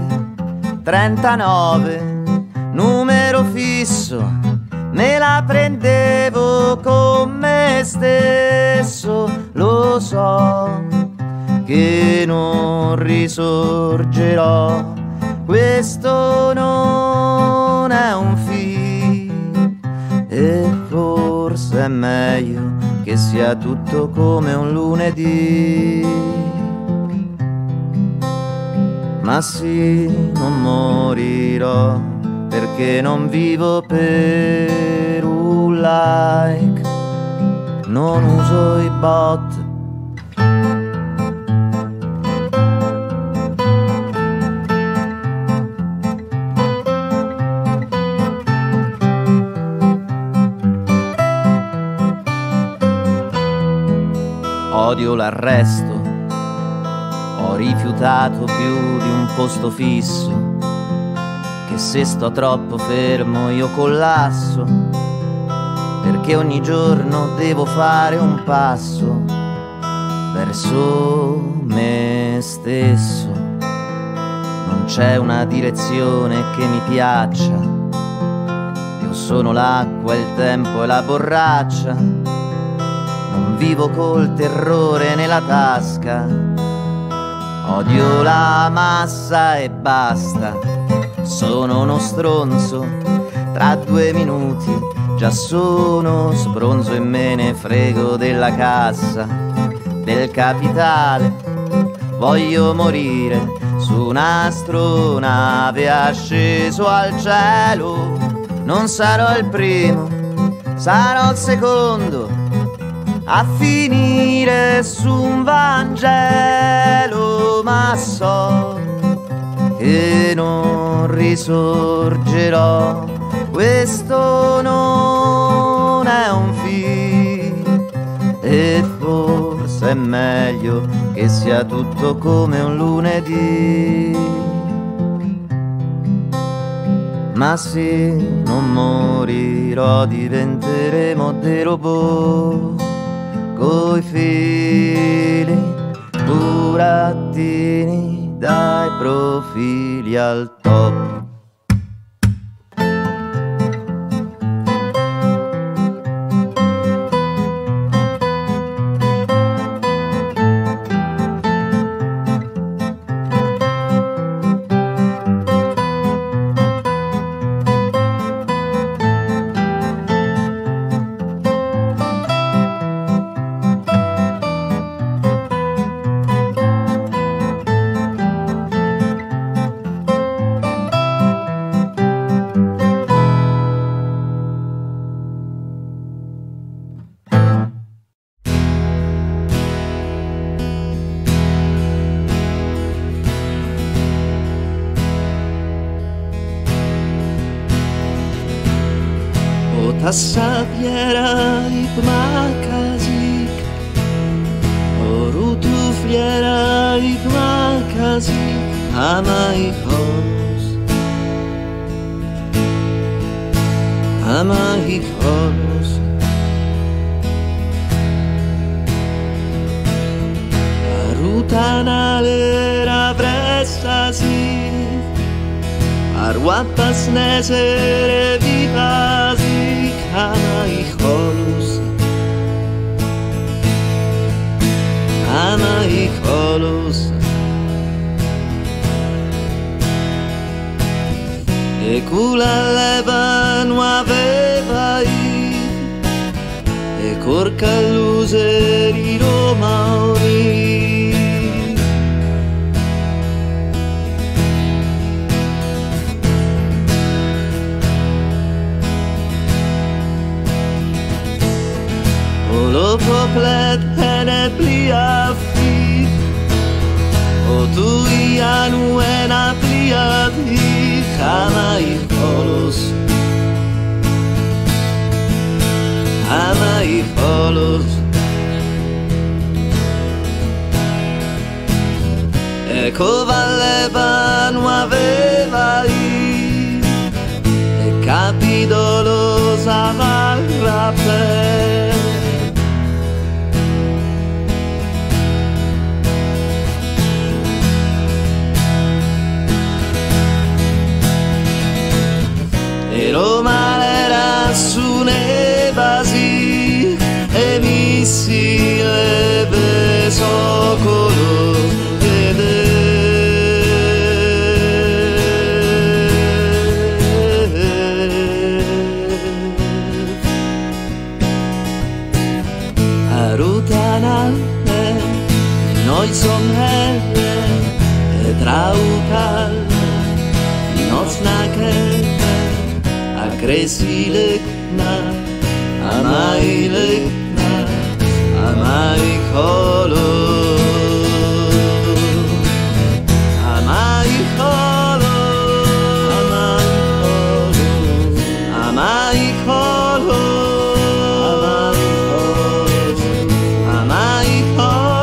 39, numero fisso, me la prendevo con me stesso. Lo so che non risorgerò, questo non è un film e forse è meglio che sia tutto come un lunedì. Ma sì, non morirò perché non vivo per un like, non uso i bot. odio l'arresto, ho rifiutato più di un posto fisso, che se sto troppo fermo io collasso, perché ogni giorno devo fare un passo verso me stesso. Non c'è una direzione che mi piaccia, io sono l'acqua, il tempo e la borraccia. Non vivo col terrore nella tasca, odio la massa e basta. Sono uno stronzo, tra 2 minuti già sono sbronzo e me ne frego della cassa, del capitale. Voglio morire su un'astronave asceso al cielo. Non sarò il primo, sarò il secondo a finire su un Vangelo, ma so che non risorgerò. Questo non è un film e forse è meglio che sia tutto come un lunedì. Ma se non morirò diventeremo dei robot coi fili burattini dai profili al top. Sapiera ipmakazik, orutufliera ipmakazik, amaikos, amaikos. Arutanalera prestazik, arwapas nesere vipazik, amaikos, amaikos. E cula leva non aveva e corca luce di Roma ori. O lo poplet hene pliafti, o tu ianu ena pliafti, amaikos, amaikos. Ecco valeva non aveva e capitolo savarra per. E Roma era su nevasi e missi leve socolo vede. Arutanale noi somnelle e trautal noc nakel Kresilekna, amailekna, amaikolo, amaikolo, amaikolo, amaikolo, amaikolo, amaikolo.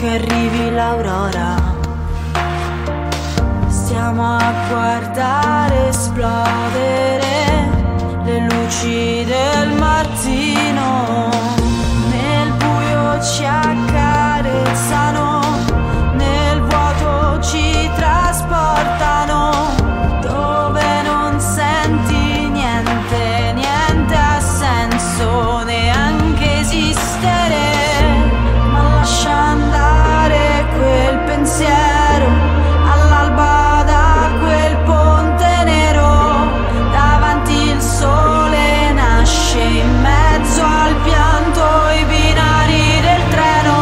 che arrivi l'aurora. Stiamo a guardare esplodere le luci del mattino. Nel buio ci accarezzano, nel vuoto ci trasportano, dove non senti niente, niente ha senso neanche esistere. Ma lascia andare quel pensiero, all'alba da quel ponte nero, davanti il sole nasce in mezzo al pianto i binari del treno.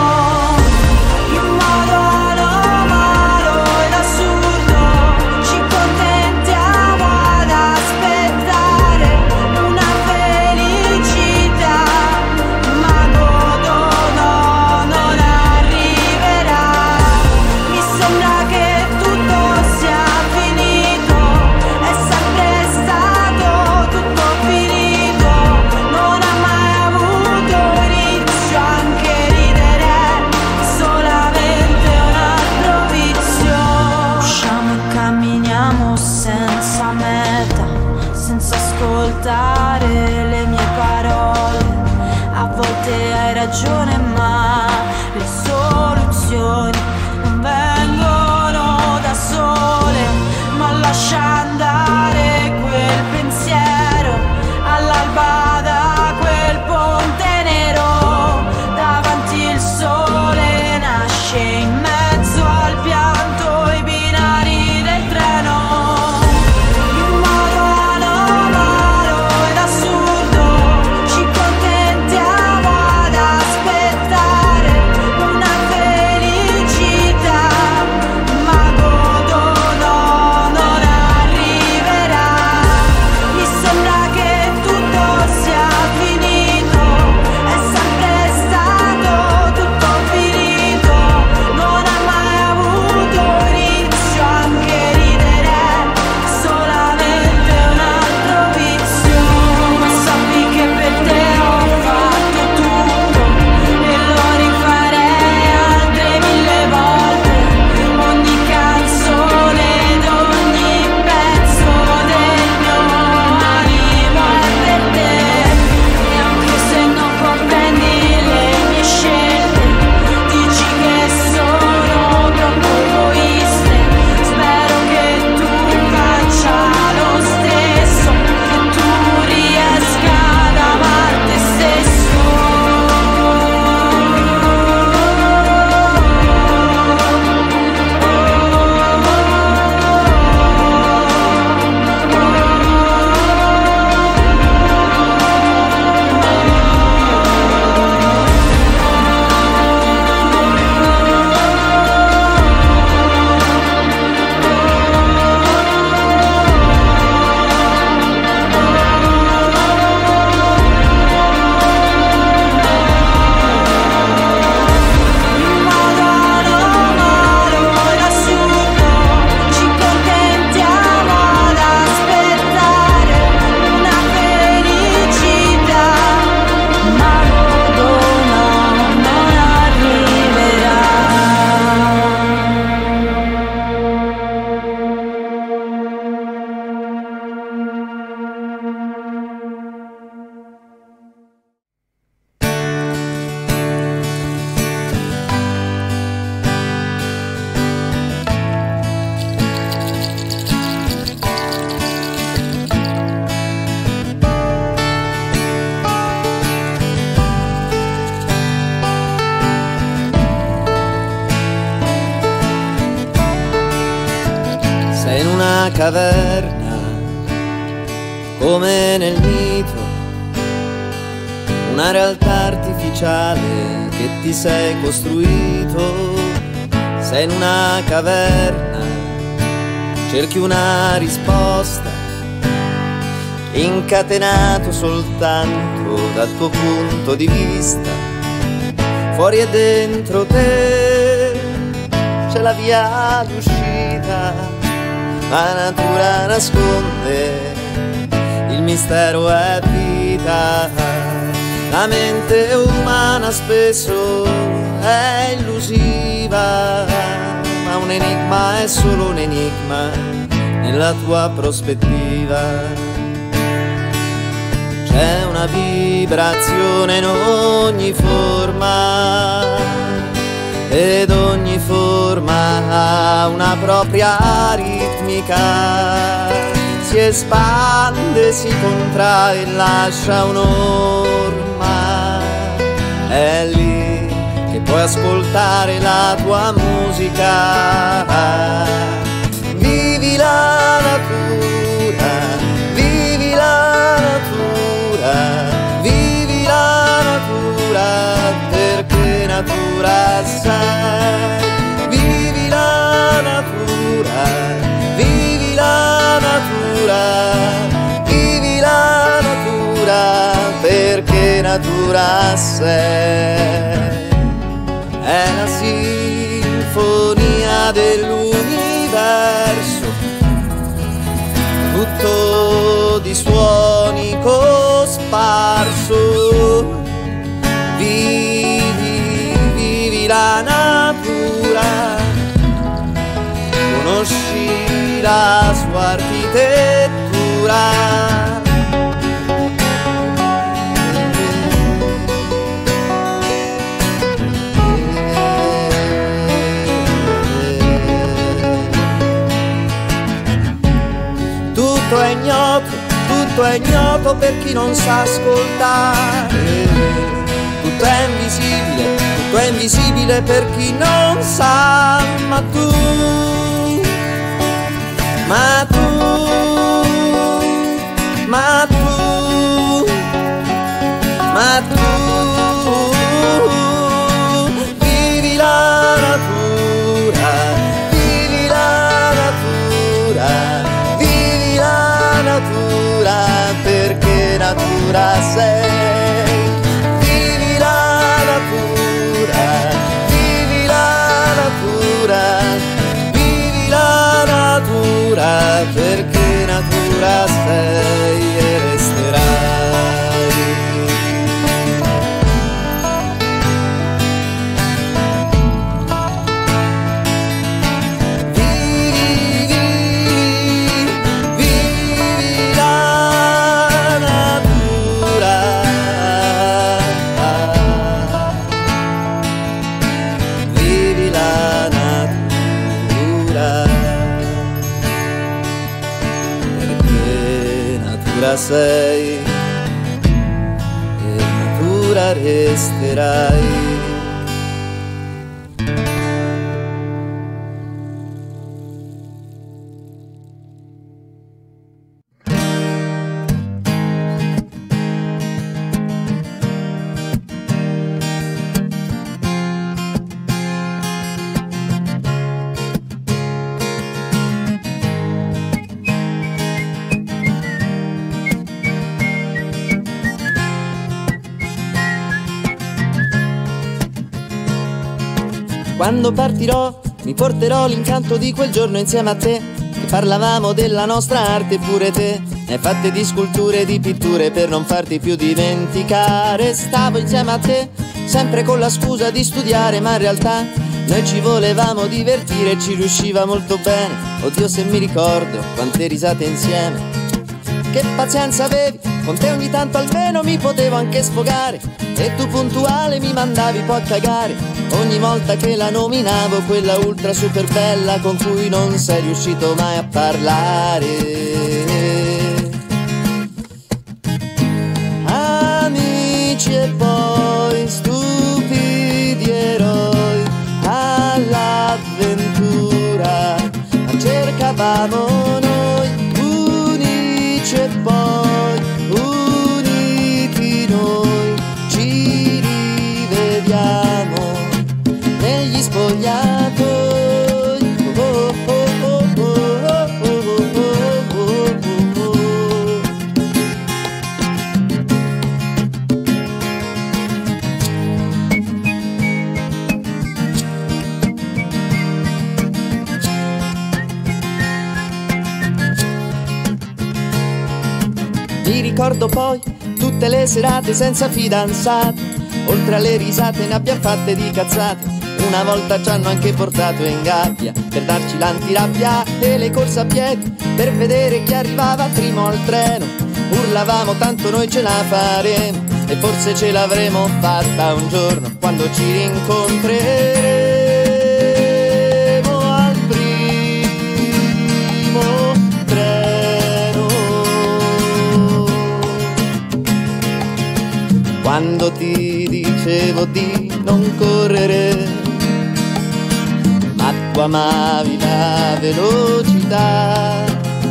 In modo anomalo ed assurdo ci contentiamo ad aspettare una felicità, ma godono non arriverà. Mi sembra che tutto sia finito, è sempre stato tutto finito, non ha mai avuto inizio, anche ridere è solamente un altro vizio. Usciamo e camminiamo senza meta, senza ascoltare le mie parole. A volte hai ragione, ma le soluzioni non vengono da sole. Ma lascia andare quel pensiero, all'alba da quel ponte nero, davanti il sole nasce in mezzo al pianto i binari del treno. In modo anomalo ed assurdo ci contentiamo ad aspettare una felicità, ma godono non arriverà. Mi sembra che tutto sia finito, è sempre stato tutto finito, non ha mai avuto inizio, anche ridere è solamente un altro vizio. Ma sappi che per te ho fatto tutto e lo rifarei altre 1000 volte. Ogni canzone ed ogni pezzo del mio animo è per te. E anche se non comprendi le mie scelte, dici che sono troppo egoiste, spero che tu faccia lo stesso, che tu riesca ad amare te stesso. In modo anomalo ed assurdo ci contentiamo ad aspettare una felicità, ma godono non arriverà. Sei in una caverna, come nel mito, una realtà artificiale che ti sei costruito. Sei in una caverna, cerchi una risposta, incatenato soltanto dal tuo punto di vista. Fuori e dentro te c'è la via d'uscita, la natura nasconde, il mistero è vita. La mente umana spesso è illusiva, ma un enigma è solo un enigma nella tua prospettiva. C'è una vibrazione in ogni forma ed ogni forma ha una propria ritmica. Si espande, si contrae, lascia un'orma. È lì che puoi ascoltare la tua musica. Vivi la natura, vivi la natura, vivi la natura, perché natura sei. Vivi la natura, vivi la natura, vivi la natura, perché natura sei. È la sinfonia dell'universo, tutto di suoni cosparso. Vivi, vivi la natura, conosci la sua architettura. Tutto è ignoto per chi non sa ascoltare. Tutto è invisibile per chi non sa, ma tu, ma tu, ma tu, ma tu, vivi la natura, vivi la natura, vivi la natura, perché natura sei. Vivi la natura, vivi la natura, vivi la natura, perché natura sei e resterai. Vivi la natura, vivi la natura, perché natura sei e natura resterai. Quando partirò mi porterò l'incanto di quel giorno insieme a te, che parlavamo della nostra arte, pure te ne hai fatte di sculture e di pitture per non farti più dimenticare. Stavo insieme a te sempre con la scusa di studiare, ma in realtà noi ci volevamo divertire e ci riusciva molto bene. Oddio se mi ricordo quante risate insieme, che pazienza avevi, con te ogni tanto almeno mi potevo anche sfogare, e tu puntuale mi mandavi poi a cagare ogni volta che la nominavo, quella ultra super bella con cui non sei riuscito mai a parlare. Amici e poi stupidi eroi all'avventura, ma cercavamo noi unici e poi uniti noi ci rivediamo negli spogliatoi. Oh, oh, oh, oh, oh, oh, oh, oh, oh. Mi ricordo poi tutte le serate senza fidanzati, oltre alle risate ne abbiamo fatte di cazzate. Una volta ci hanno anche portato in gabbia per darci l'antirabbia e le corse a piedi per vedere chi arrivava primo al treno. Urlavamo tanto noi ce la faremo e forse ce l'avremo fatta un giorno quando ci rincontreremo al primo treno. Quando ti dicevo di non correre, ma tu amavi la velocità,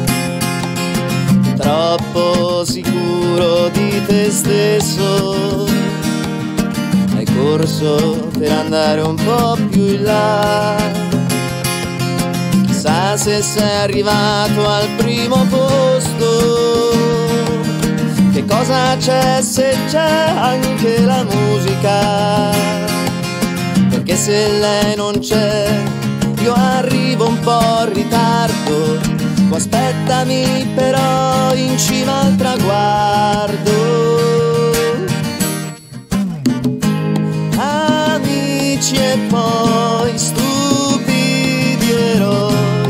troppo sicuro di te stesso, hai corso per andare un po' più in là. Chissà se sei arrivato al primo posto, che cosa c'è se c'è anche la musica, perché se lei non c'è io arrivo un po' in ritardo. Tu aspettami però in cima al traguardo. Amici e poi stupidi eroi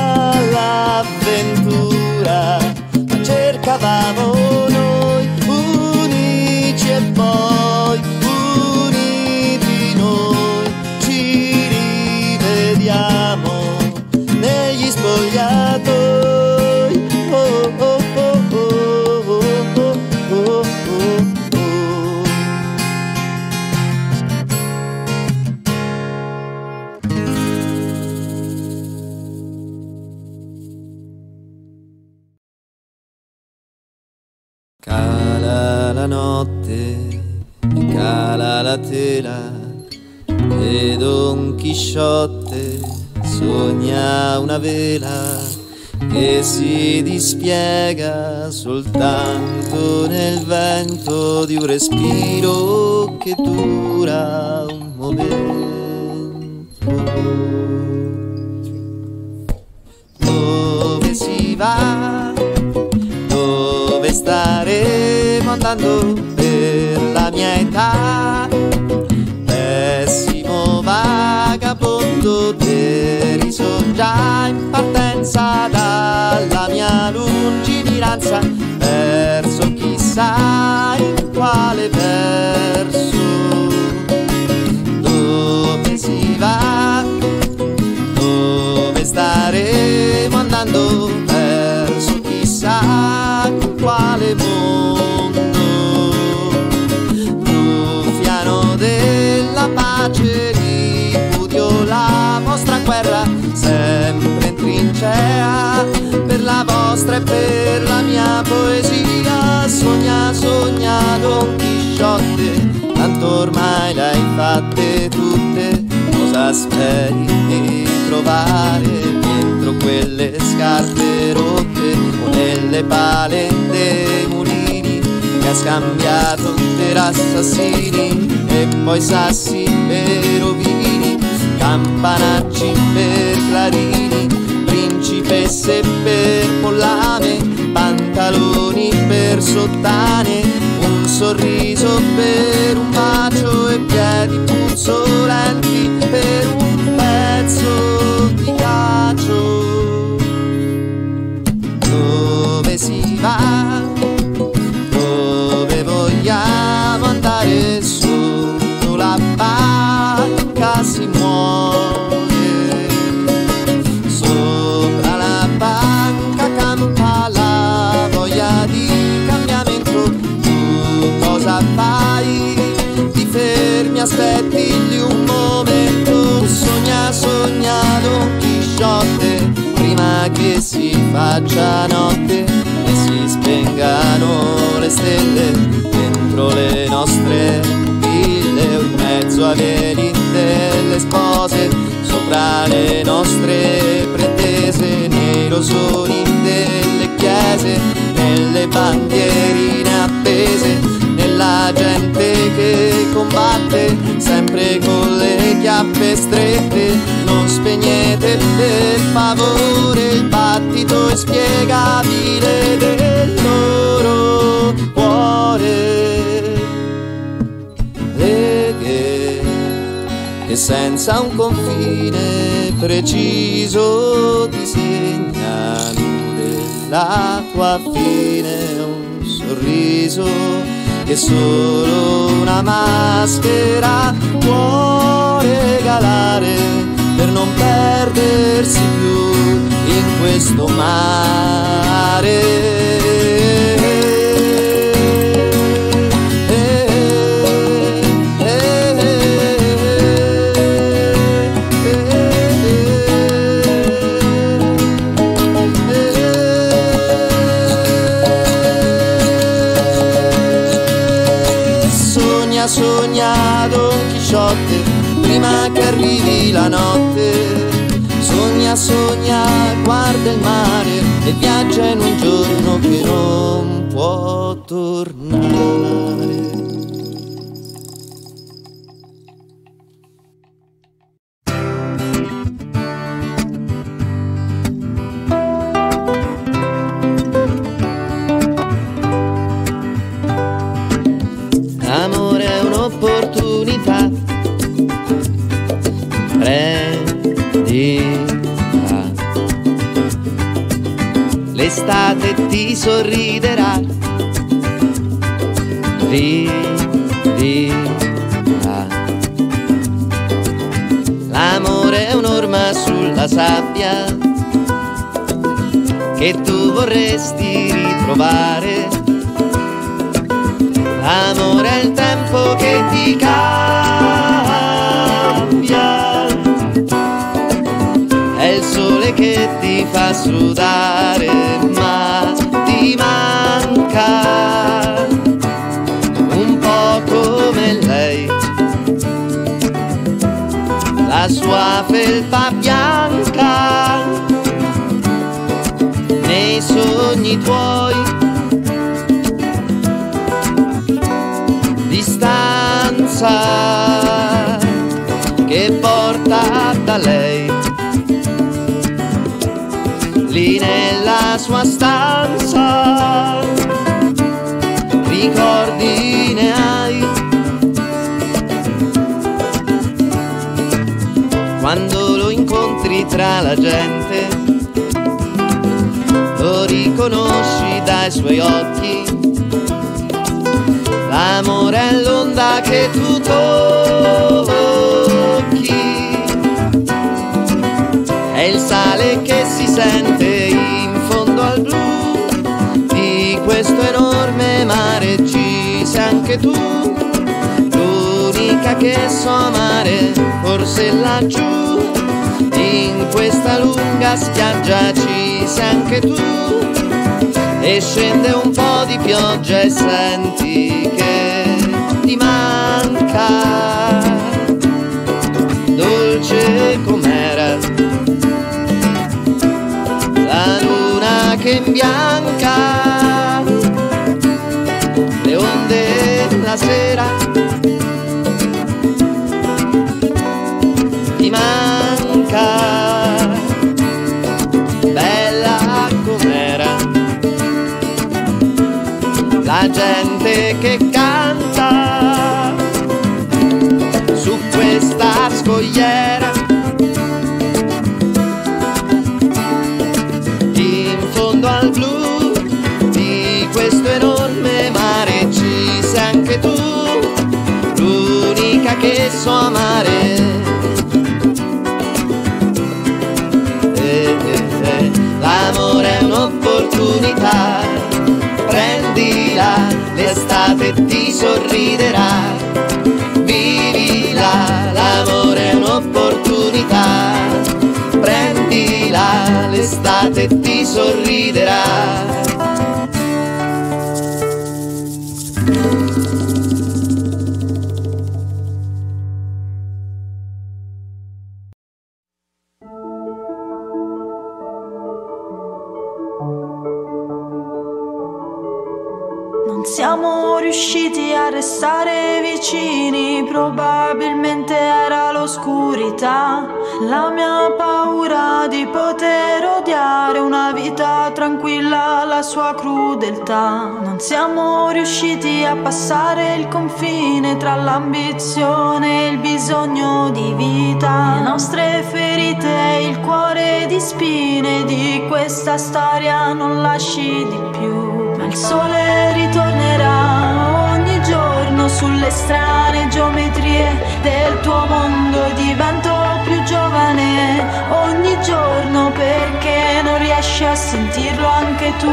all'avventura, ma cercavamo noi unici e poi uniti noi. Ci rivediamo negli spogliatoi. Oh, oh, oh, oh, oh, oh, oh, oh. Cala la notte e cala la tela e Don Chisciotte sogna una vela che si dispiega soltanto nel vento di un respiro che dura un momento. Dove si va? Dove staremo andando per la mia età? Pessimo vagabondo, son già in partenza dalla mia lungimiranza verso chissà in quale verso. Dove si va? Dove staremo andando verso chissà in quale mondo. Ruffiano della pace, ripudio la vostra guerra, sempre in trincea per la vostra e per la mia poesia. Sogna, sogna Don Chisciotte, tanto ormai le hai fatte tutte. Cosa speri di trovare dentro quelle scarpe rotte o nelle pale dei mulini che ha scambiato per assassini e poi sassi per ovini, campanacci per clarini, principesse per pollame, pantaloni per sottane, un sorriso per un bacio e piedi puzzolenti per un pezzo di cacio. Dove si va? Dove vogliamo andare? Sotto la banca si muore, sopra la banca campa la voglia di cambiamento. Tu cosa fai? Ti fermi, aspetti lì un momento. Sogna, sogna Don Chisciotte prima che si faccia notte e si spengano le stelle dentro le nostre ville o in mezzo ai veli delle spose, sopra le nostre pretese, nei rosoni delle chiese, nelle bandierine appese, nella gente che combatte sempre con le chiappe strette. Non spegnete per favore il battito inspiegabile del loro cuore. Le che senza un confine preciso disegnano della tua fine un sorriso che solo una maschera può regalare per non perdersi più in questo mare. Sogna Don Chisciotte prima che arrivi la notte. Sogna, guarda il mare e viaggia in un giorno che non può tornare. L'amore è un'opportunità, prendila. L'estate ti sorriderà, vivila. L'amore è un'orma sulla sabbia che tu vorresti ritrovare. L'amore è il tempo che ti cambia, è il sole che ti fa sudare, ma ti manca un po' come lei, la sua felpa bianca nei sogni tuoi. Distanza che porta da lei, lì nella sua stanza, ricordi ne hai. Quando lo incontri tra la gente, lo riconosci dai suoi occhi. L'amore è l'onda che tu tocchi, è il sale che si sente in fondo al blu di questo enorme mare. Ci sei anche tu, l'unica che so amare, forse laggiù in questa lunga spiaggia. Ci sei anche tu, e scende un po' di pioggia e senti che ti manca, dolce com'era la luna che imbianca le onde la sera. Ti manca, bella com'era la gente che canta su questa scogliera. In fondo al blu di questo enorme mare ci sei anche tu, l'unica che so amare. L'amore è un'opportunità, prendila, l'estate ti sorriderà. Vivila, l'amore è un'opportunità, prendila, l'estate ti sorriderà. Non siamo riusciti a restare vicini, probabilmente era lo l'oscurità, la mia paura di poter odiare una vita tranquilla, la sua crudeltà. Non siamo riusciti a passare il confine tra l'ambizione e il bisogno di vita. Le nostre ferite, il cuore di spine di questa storia non lasci di più. Ma il sole ritornerà ogni giorno sulle strane geometrie del tuo mondo. Divento più giovane ogni giorno perché non riesci a sentirlo anche tu.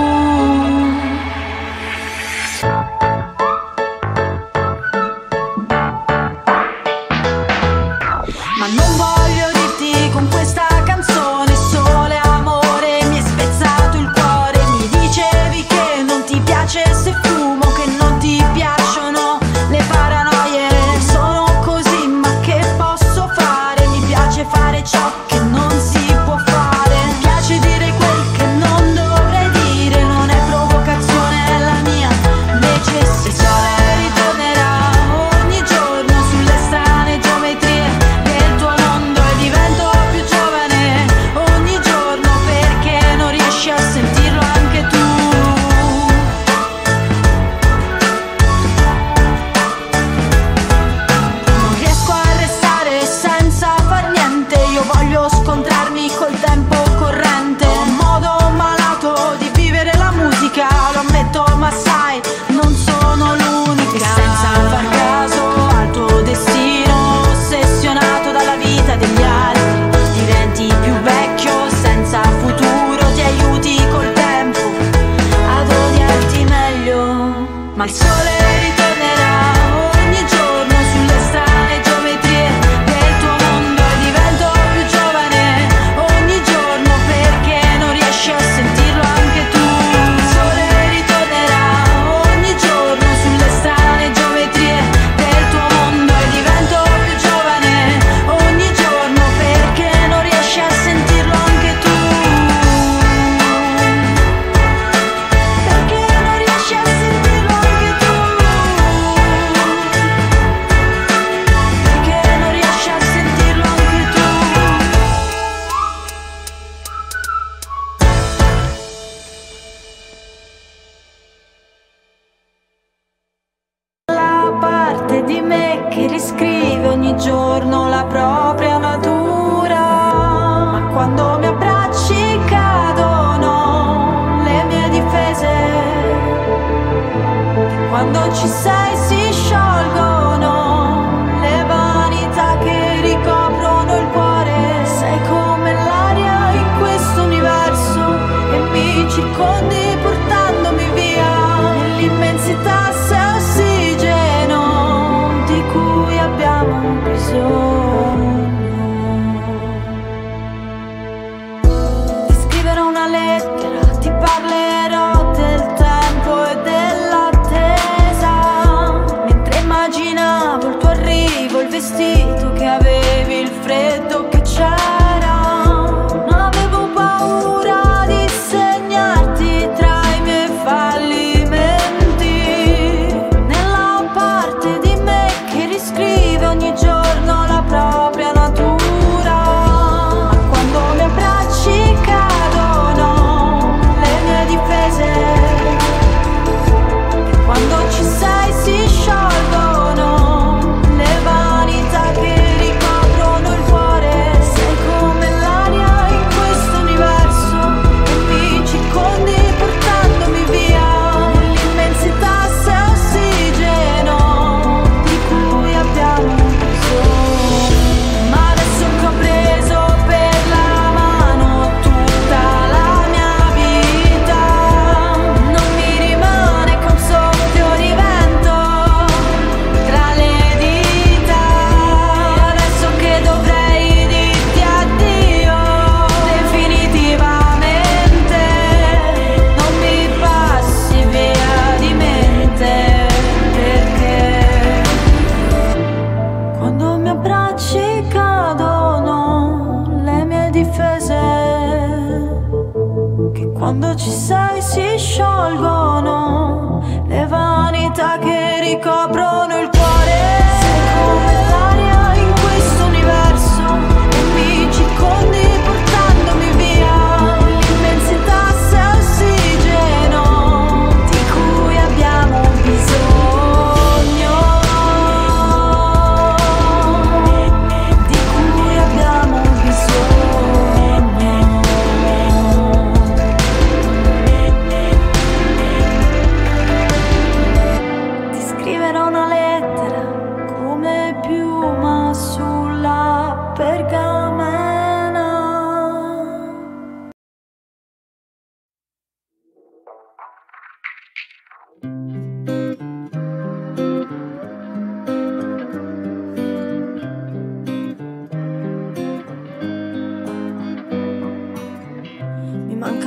Ma non voglio dirti con questa canzone sole amore, mi hai spezzato il cuore. Mi dicevi che non ti piace se fumo, che non ti piacciono le paranoie. Sono così, ma che posso fare? Mi piace fare ciò che non si può fare. Mi piace dire quel che non dovrei dire, non è provocazione, è la mia necessità. Il sole ritornerà ogni giorno sulle strane geometrie del tuo mondo e divento più giovane ogni giorno perché non riesci a sentirlo anche tu. Non riesco a restare senza far niente, io voglio scontrarmi col tempo corrente. Ho un modo malato di vivere la musica, lo ammetto, ma sai, non sono l'unica. E senza far caso al tuo destino, ossessionato dalla vita degli altri, diventi più vecchio, senza futuro, ti aiuti col tempo ad odiarti meglio. Ma il sole ritornerà ogni giorno sulle strane geometrie del tuo mondo e divento più giovane ogni giorno perché non riesci a sentirlo anche tu. Il sole ritornerà ogni giorno sulle strane geometrie del tuo mondo e divento più giovane ogni giorno perché non riesci a sentirlo anche tu. Perché non riesci a sentirlo anche tu. Perché non riesci a sentirlo anche tu. La parte di me che riscrive ogni giorno la propria natura, ma quando mi abbracci cadono le mie difese. Quando ci sei si sciolgono le vanità che ricoprono il cuore. Sei come l'aria in questo universo e mi circondi portandomi via. Nell'immensità sei ossigeno di cui abbiamo bisogno. Ti scriverò una lettera, ti parlerò del tempo e dell'attesa, mentre immaginavo il tuo arrivo, il vestito che avevi, il freddo che c'era. Non avevo paura di segnarti tra i miei fallimenti, nella parte di me che riscrive ogni giorno la propria natura. Ma quando mi abbracci cadono le mie difese. Quando ci sei si sciolgono le vanità che ricoprono il cuore. Sei come l'aria in questo universo e mi circondi portandomi via. Nell'immensità sei ossigeno di cui abbiamo bisogno. Ma adesso che ho preso per la mano tutta la mia vita, non mi rimane che un soffio di vento tra le dita. E adesso che dovrei dirti addio definitivamente, non mi passi via di mente, perché quando mi abbracci cadono le mie difese, che quando ci sei si sciolgono le vanità che ricoprono il cuore. Sei come l'aria in questo universo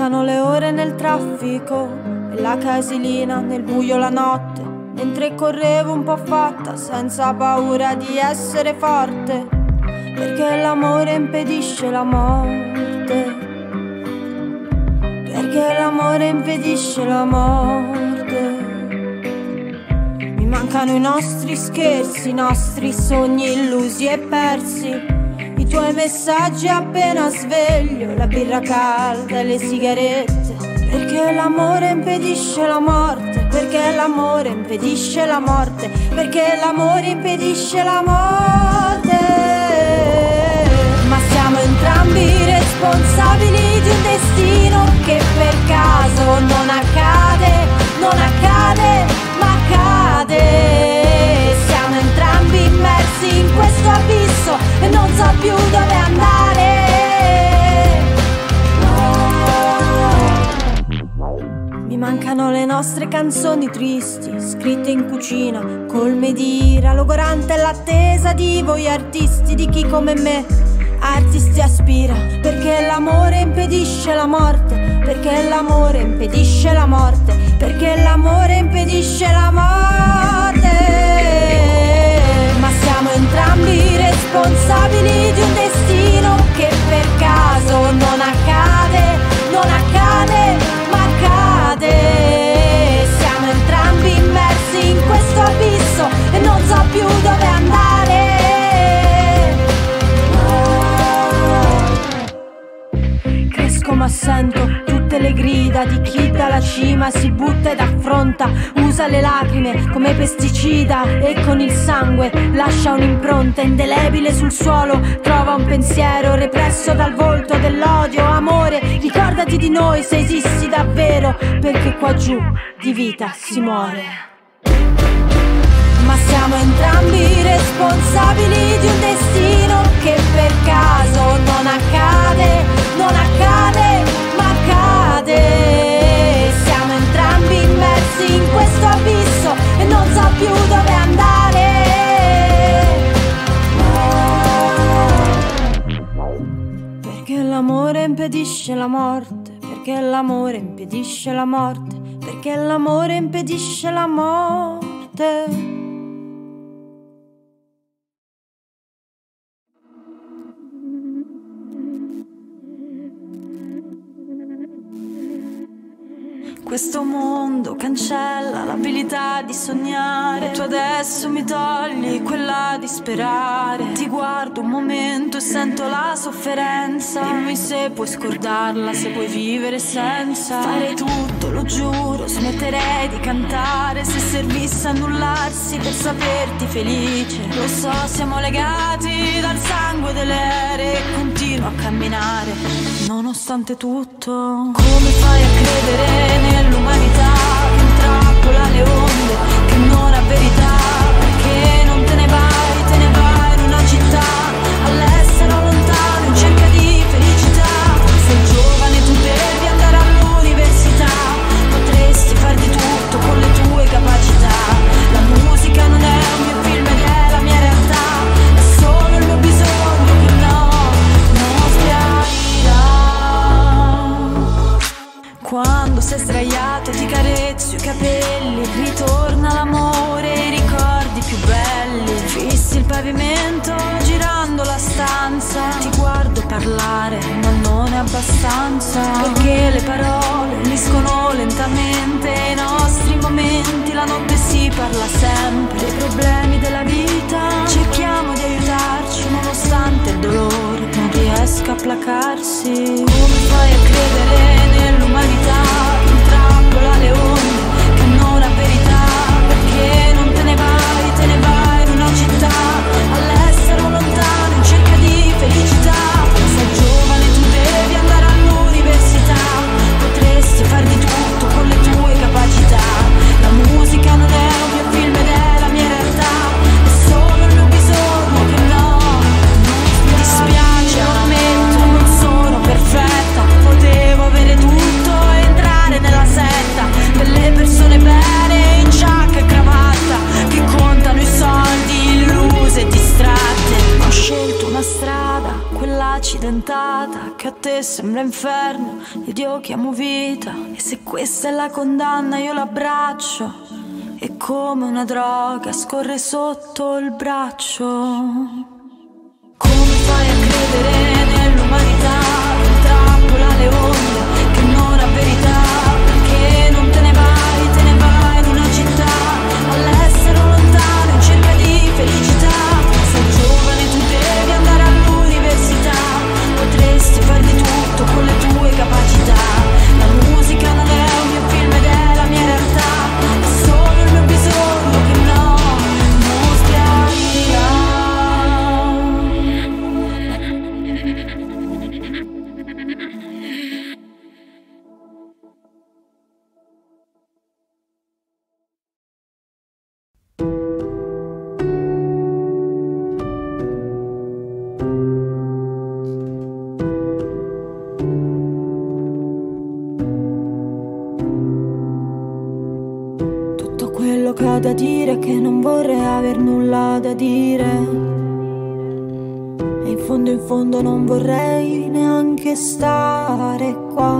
mancano le ore nel traffico e la casilina nel buio la notte, mentre correvo un po' fatta senza paura di essere forte, perché l'amore impedisce la morte, perché l'amore impedisce la morte. Mi mancano i nostri scherzi, i nostri sogni illusi e persi, i tuoi messaggi appena sveglio, la birra calda e le sigarette, perché l'amore impedisce la morte, perché l'amore impedisce la morte, perché l'amore impedisce la morte. Ma siamo entrambi responsabili di un destino che per caso non accade, non accade, ma accade. Siamo entrambi immersi in questo abisso e non so più dove andare. Mi mancano le nostre canzoni tristi, scritte in cucina, colme di ira, logorante l'attesa di voi artisti, di chi come me artisti aspira, perché l'amore impedisce la morte, perché l'amore impedisce la morte, perché l'amore impedisce la morte. Ma siamo entrambi responsabili di un destino che per caso non accade, non accade, ma accade. Siamo entrambi immersi in questo abisso e non so più dove andare. Cresco ma sento tutte le grida di chi dalla cima si butta ed affronta, usa le lacrime come pesticida e con il sangue lascia un'impronta indelebile sul suolo, trova un pensiero represso dal volto dell'odio. Amore, ricordati di noi se esisti davvero, perché qua giù di vita si muore. Ma siamo entrambi responsabili di un destino che per caso non accade, non accade, ma accade. Siamo entrambi immersi in questo abisso e non so più dove andare. Perché l'amore impedisce la morte, perché l'amore impedisce la morte, perché l'amore impedisce la morte. Questo mondo cancella l'abilità di sognare, tu adesso mi togli quella di sperare. Ti guardo un momento e sento la sofferenza, dimmi se puoi scordarla, se puoi vivere senza. Farei tutto, lo giuro, smetterei di cantare se servisse annullarsi per saperti felice. Lo so, siamo legati dal sangue delle ere e continuo a camminare nonostante tutto. Come fai a credere nell'umanità che intrappola le onde, che non ha verità? Perché non te ne vai in una città all'estero lontano in cerca di felicità? Sei giovane, tu devi andare all'università, potresti far di tutto con le tue capacità. La musica non è un mio film ed è la mia realtà, è solo il mio bisogno che non sbiadirà. Quando sei sdraiato ti carezzo i capelli, ritorna l'amore e i ricordi più belli. Fissi il pavimento girando la stanza, ti guardo parlare ma non è abbastanza, perché le parole uniscono lentamente i nostri momenti. La notte si parla sempre dei problemi della vita, cerchiamo di aiutarci nonostante il dolore non riesca a placarsi. Come fai a credere nell'umanità che intrappola le onde, che non ha verità? Perché non te ne vai in una città all'estero lontano in cerca di felicità? Sei giovane, tu devi andare all'università, potresti far di tutto con le tue capacità. La musica non è un mio film ed è la mia realtà, è solo il mio bisogno che non mi dispiace, ammetto, non sono perfetto. accidentata che a te sembra inferno ed io chiamo vita, e se questa è la condanna io l'abbraccio e come una droga scorre sotto il braccio. Come fai a credere nell'umanità, in trappola le onde che non ha verità, perché non te ne vai in una città all'estero lontano in cerca di felicità. Sei giovane, tu devi andare all'università, potresti far di tutto con le tue capacità. La musica non è un mio film ed è la mia realtà, è solo il mio bisogno che no, non sparirà. Che ho da dire, che non vorrei aver nulla da dire, e in fondo non vorrei neanche stare qua.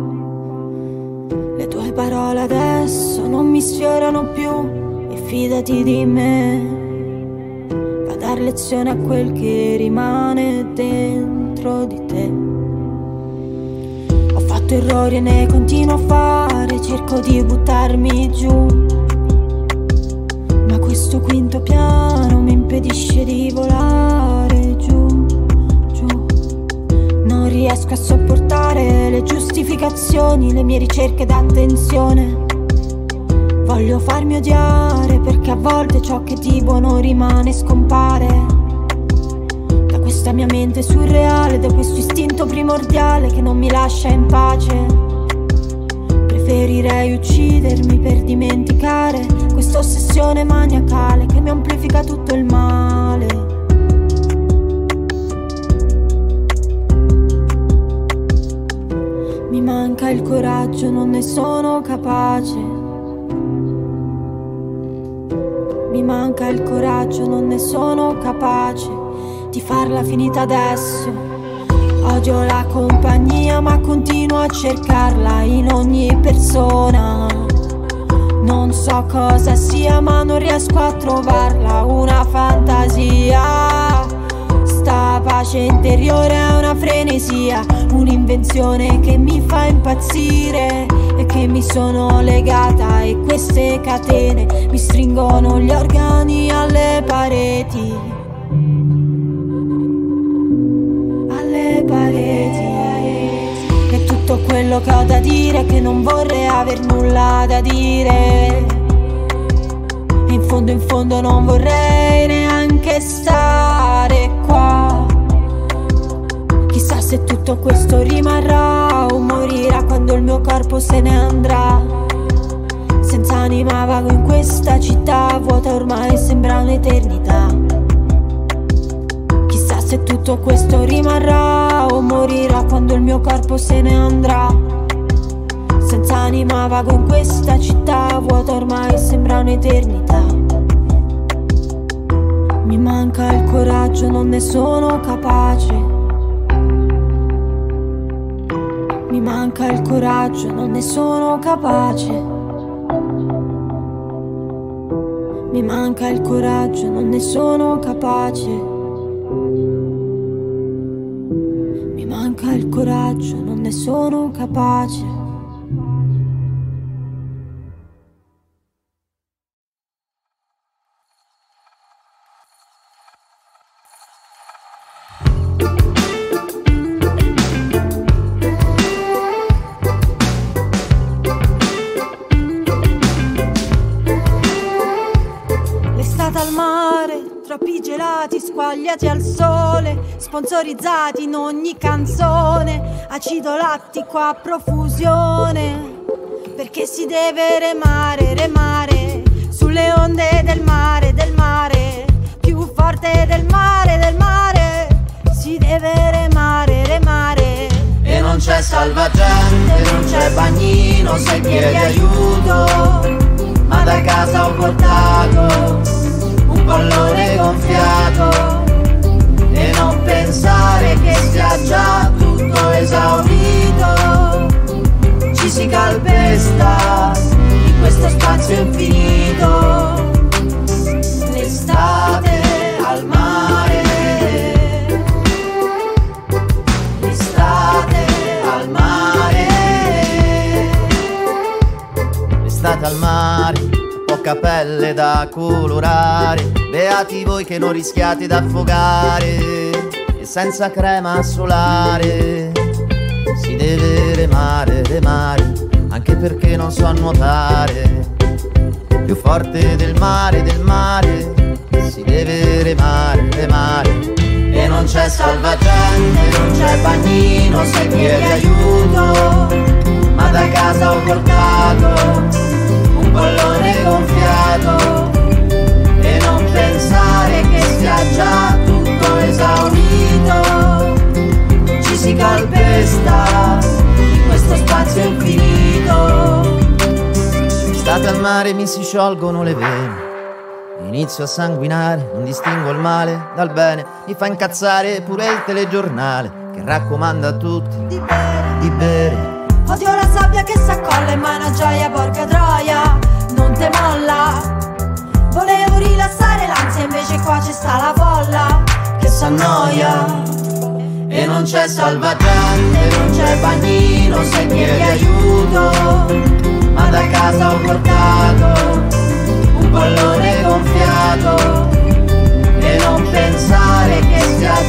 Le tue parole adesso non mi sfiorano più, e fidati di me, va a dar lezione a quel che rimane dentro di te. Ho fatto errori e ne continuo a fare, cerco di buttarmi giù, ma questo quinto piano mi impedisce di volare giù, giù. Non riesco a sopportare le giustificazioni, le mie ricerche d'attenzione. Voglio farmi odiare perché a volte ciò che di buono rimane scompare. Da questa mia mente surreale, da questo istinto primordiale che non mi lascia in pace. Preferirei uccidermi per dimenticare questa ossessione maniacale che mi amplifica tutto il male. Mi manca il coraggio, non ne sono capace. Mi manca il coraggio, non ne sono capace di farla finita adesso. Odio la compagnia ma continuo a cercarla in ogni persona. Non so cosa sia ma non riesco a trovarla, una fantasia. Sta pace interiore è una frenesia, un'invenzione che mi fa impazzire e che mi sono legata, e queste catene mi stringono gli organi alle pareti. E tutto quello che ho da dire, che non vorrei aver nulla da dire, e in fondo non vorrei neanche stare qua. Chissà se tutto questo rimarrà o morirà quando il mio corpo se ne andrà. Senza anima vago in questa città vuota, ormai sembra un'eternità. Se tutto questo rimarrà o morirà quando il mio corpo se ne andrà. Senza anima vago in questa città vuota, ormai sembra un'eternità. Mi manca il coraggio, non ne sono capace. Mi manca il coraggio, non ne sono capace. Mi manca il coraggio, non ne sono capace. Mi manca il coraggio, non ne sono capace. L'estate al mare, troppi gelati squagliati al sole, sponsorizzati in ogni canzone, acido lattico a profusione, perché si deve remare, remare, sulle onde del mare, più forte del mare, si deve remare, remare. E non c'è salvagente, non c'è bagnino, se chiedi aiuto, ma da casa ho portato un pallone gonfiato. E non pensare che sia poca pelle da colorare, beati voi che non rischiate d'affogare, e senza crema solare si deve remare, anche perché non so nuotare, più forte del mare, si deve remare, e non c'è salvagente, non c'è bagnino, se chiede aiuto, ma da casa ho portato un pollone gonfiato, e non pensare che sia già tutto esaurito, ci si calpesta in questo spazio infinito. State al mare mi si sciolgono le vene, inizio a sanguinare, non distingo il male dal bene, mi fa incazzare pure il telegiornale che raccomanda a tutti di bere. Odio la sabbia che s'accolla in mano a gioia, porca troia, non te molla. Volevo rilassare l'ansia, invece qua c'è sta la folla che s'annoia. E non c'è salvagente, non c'è bagnino, se chiedi aiuto, ma da casa ho portato un pollone gonfiato, e non pensare che sia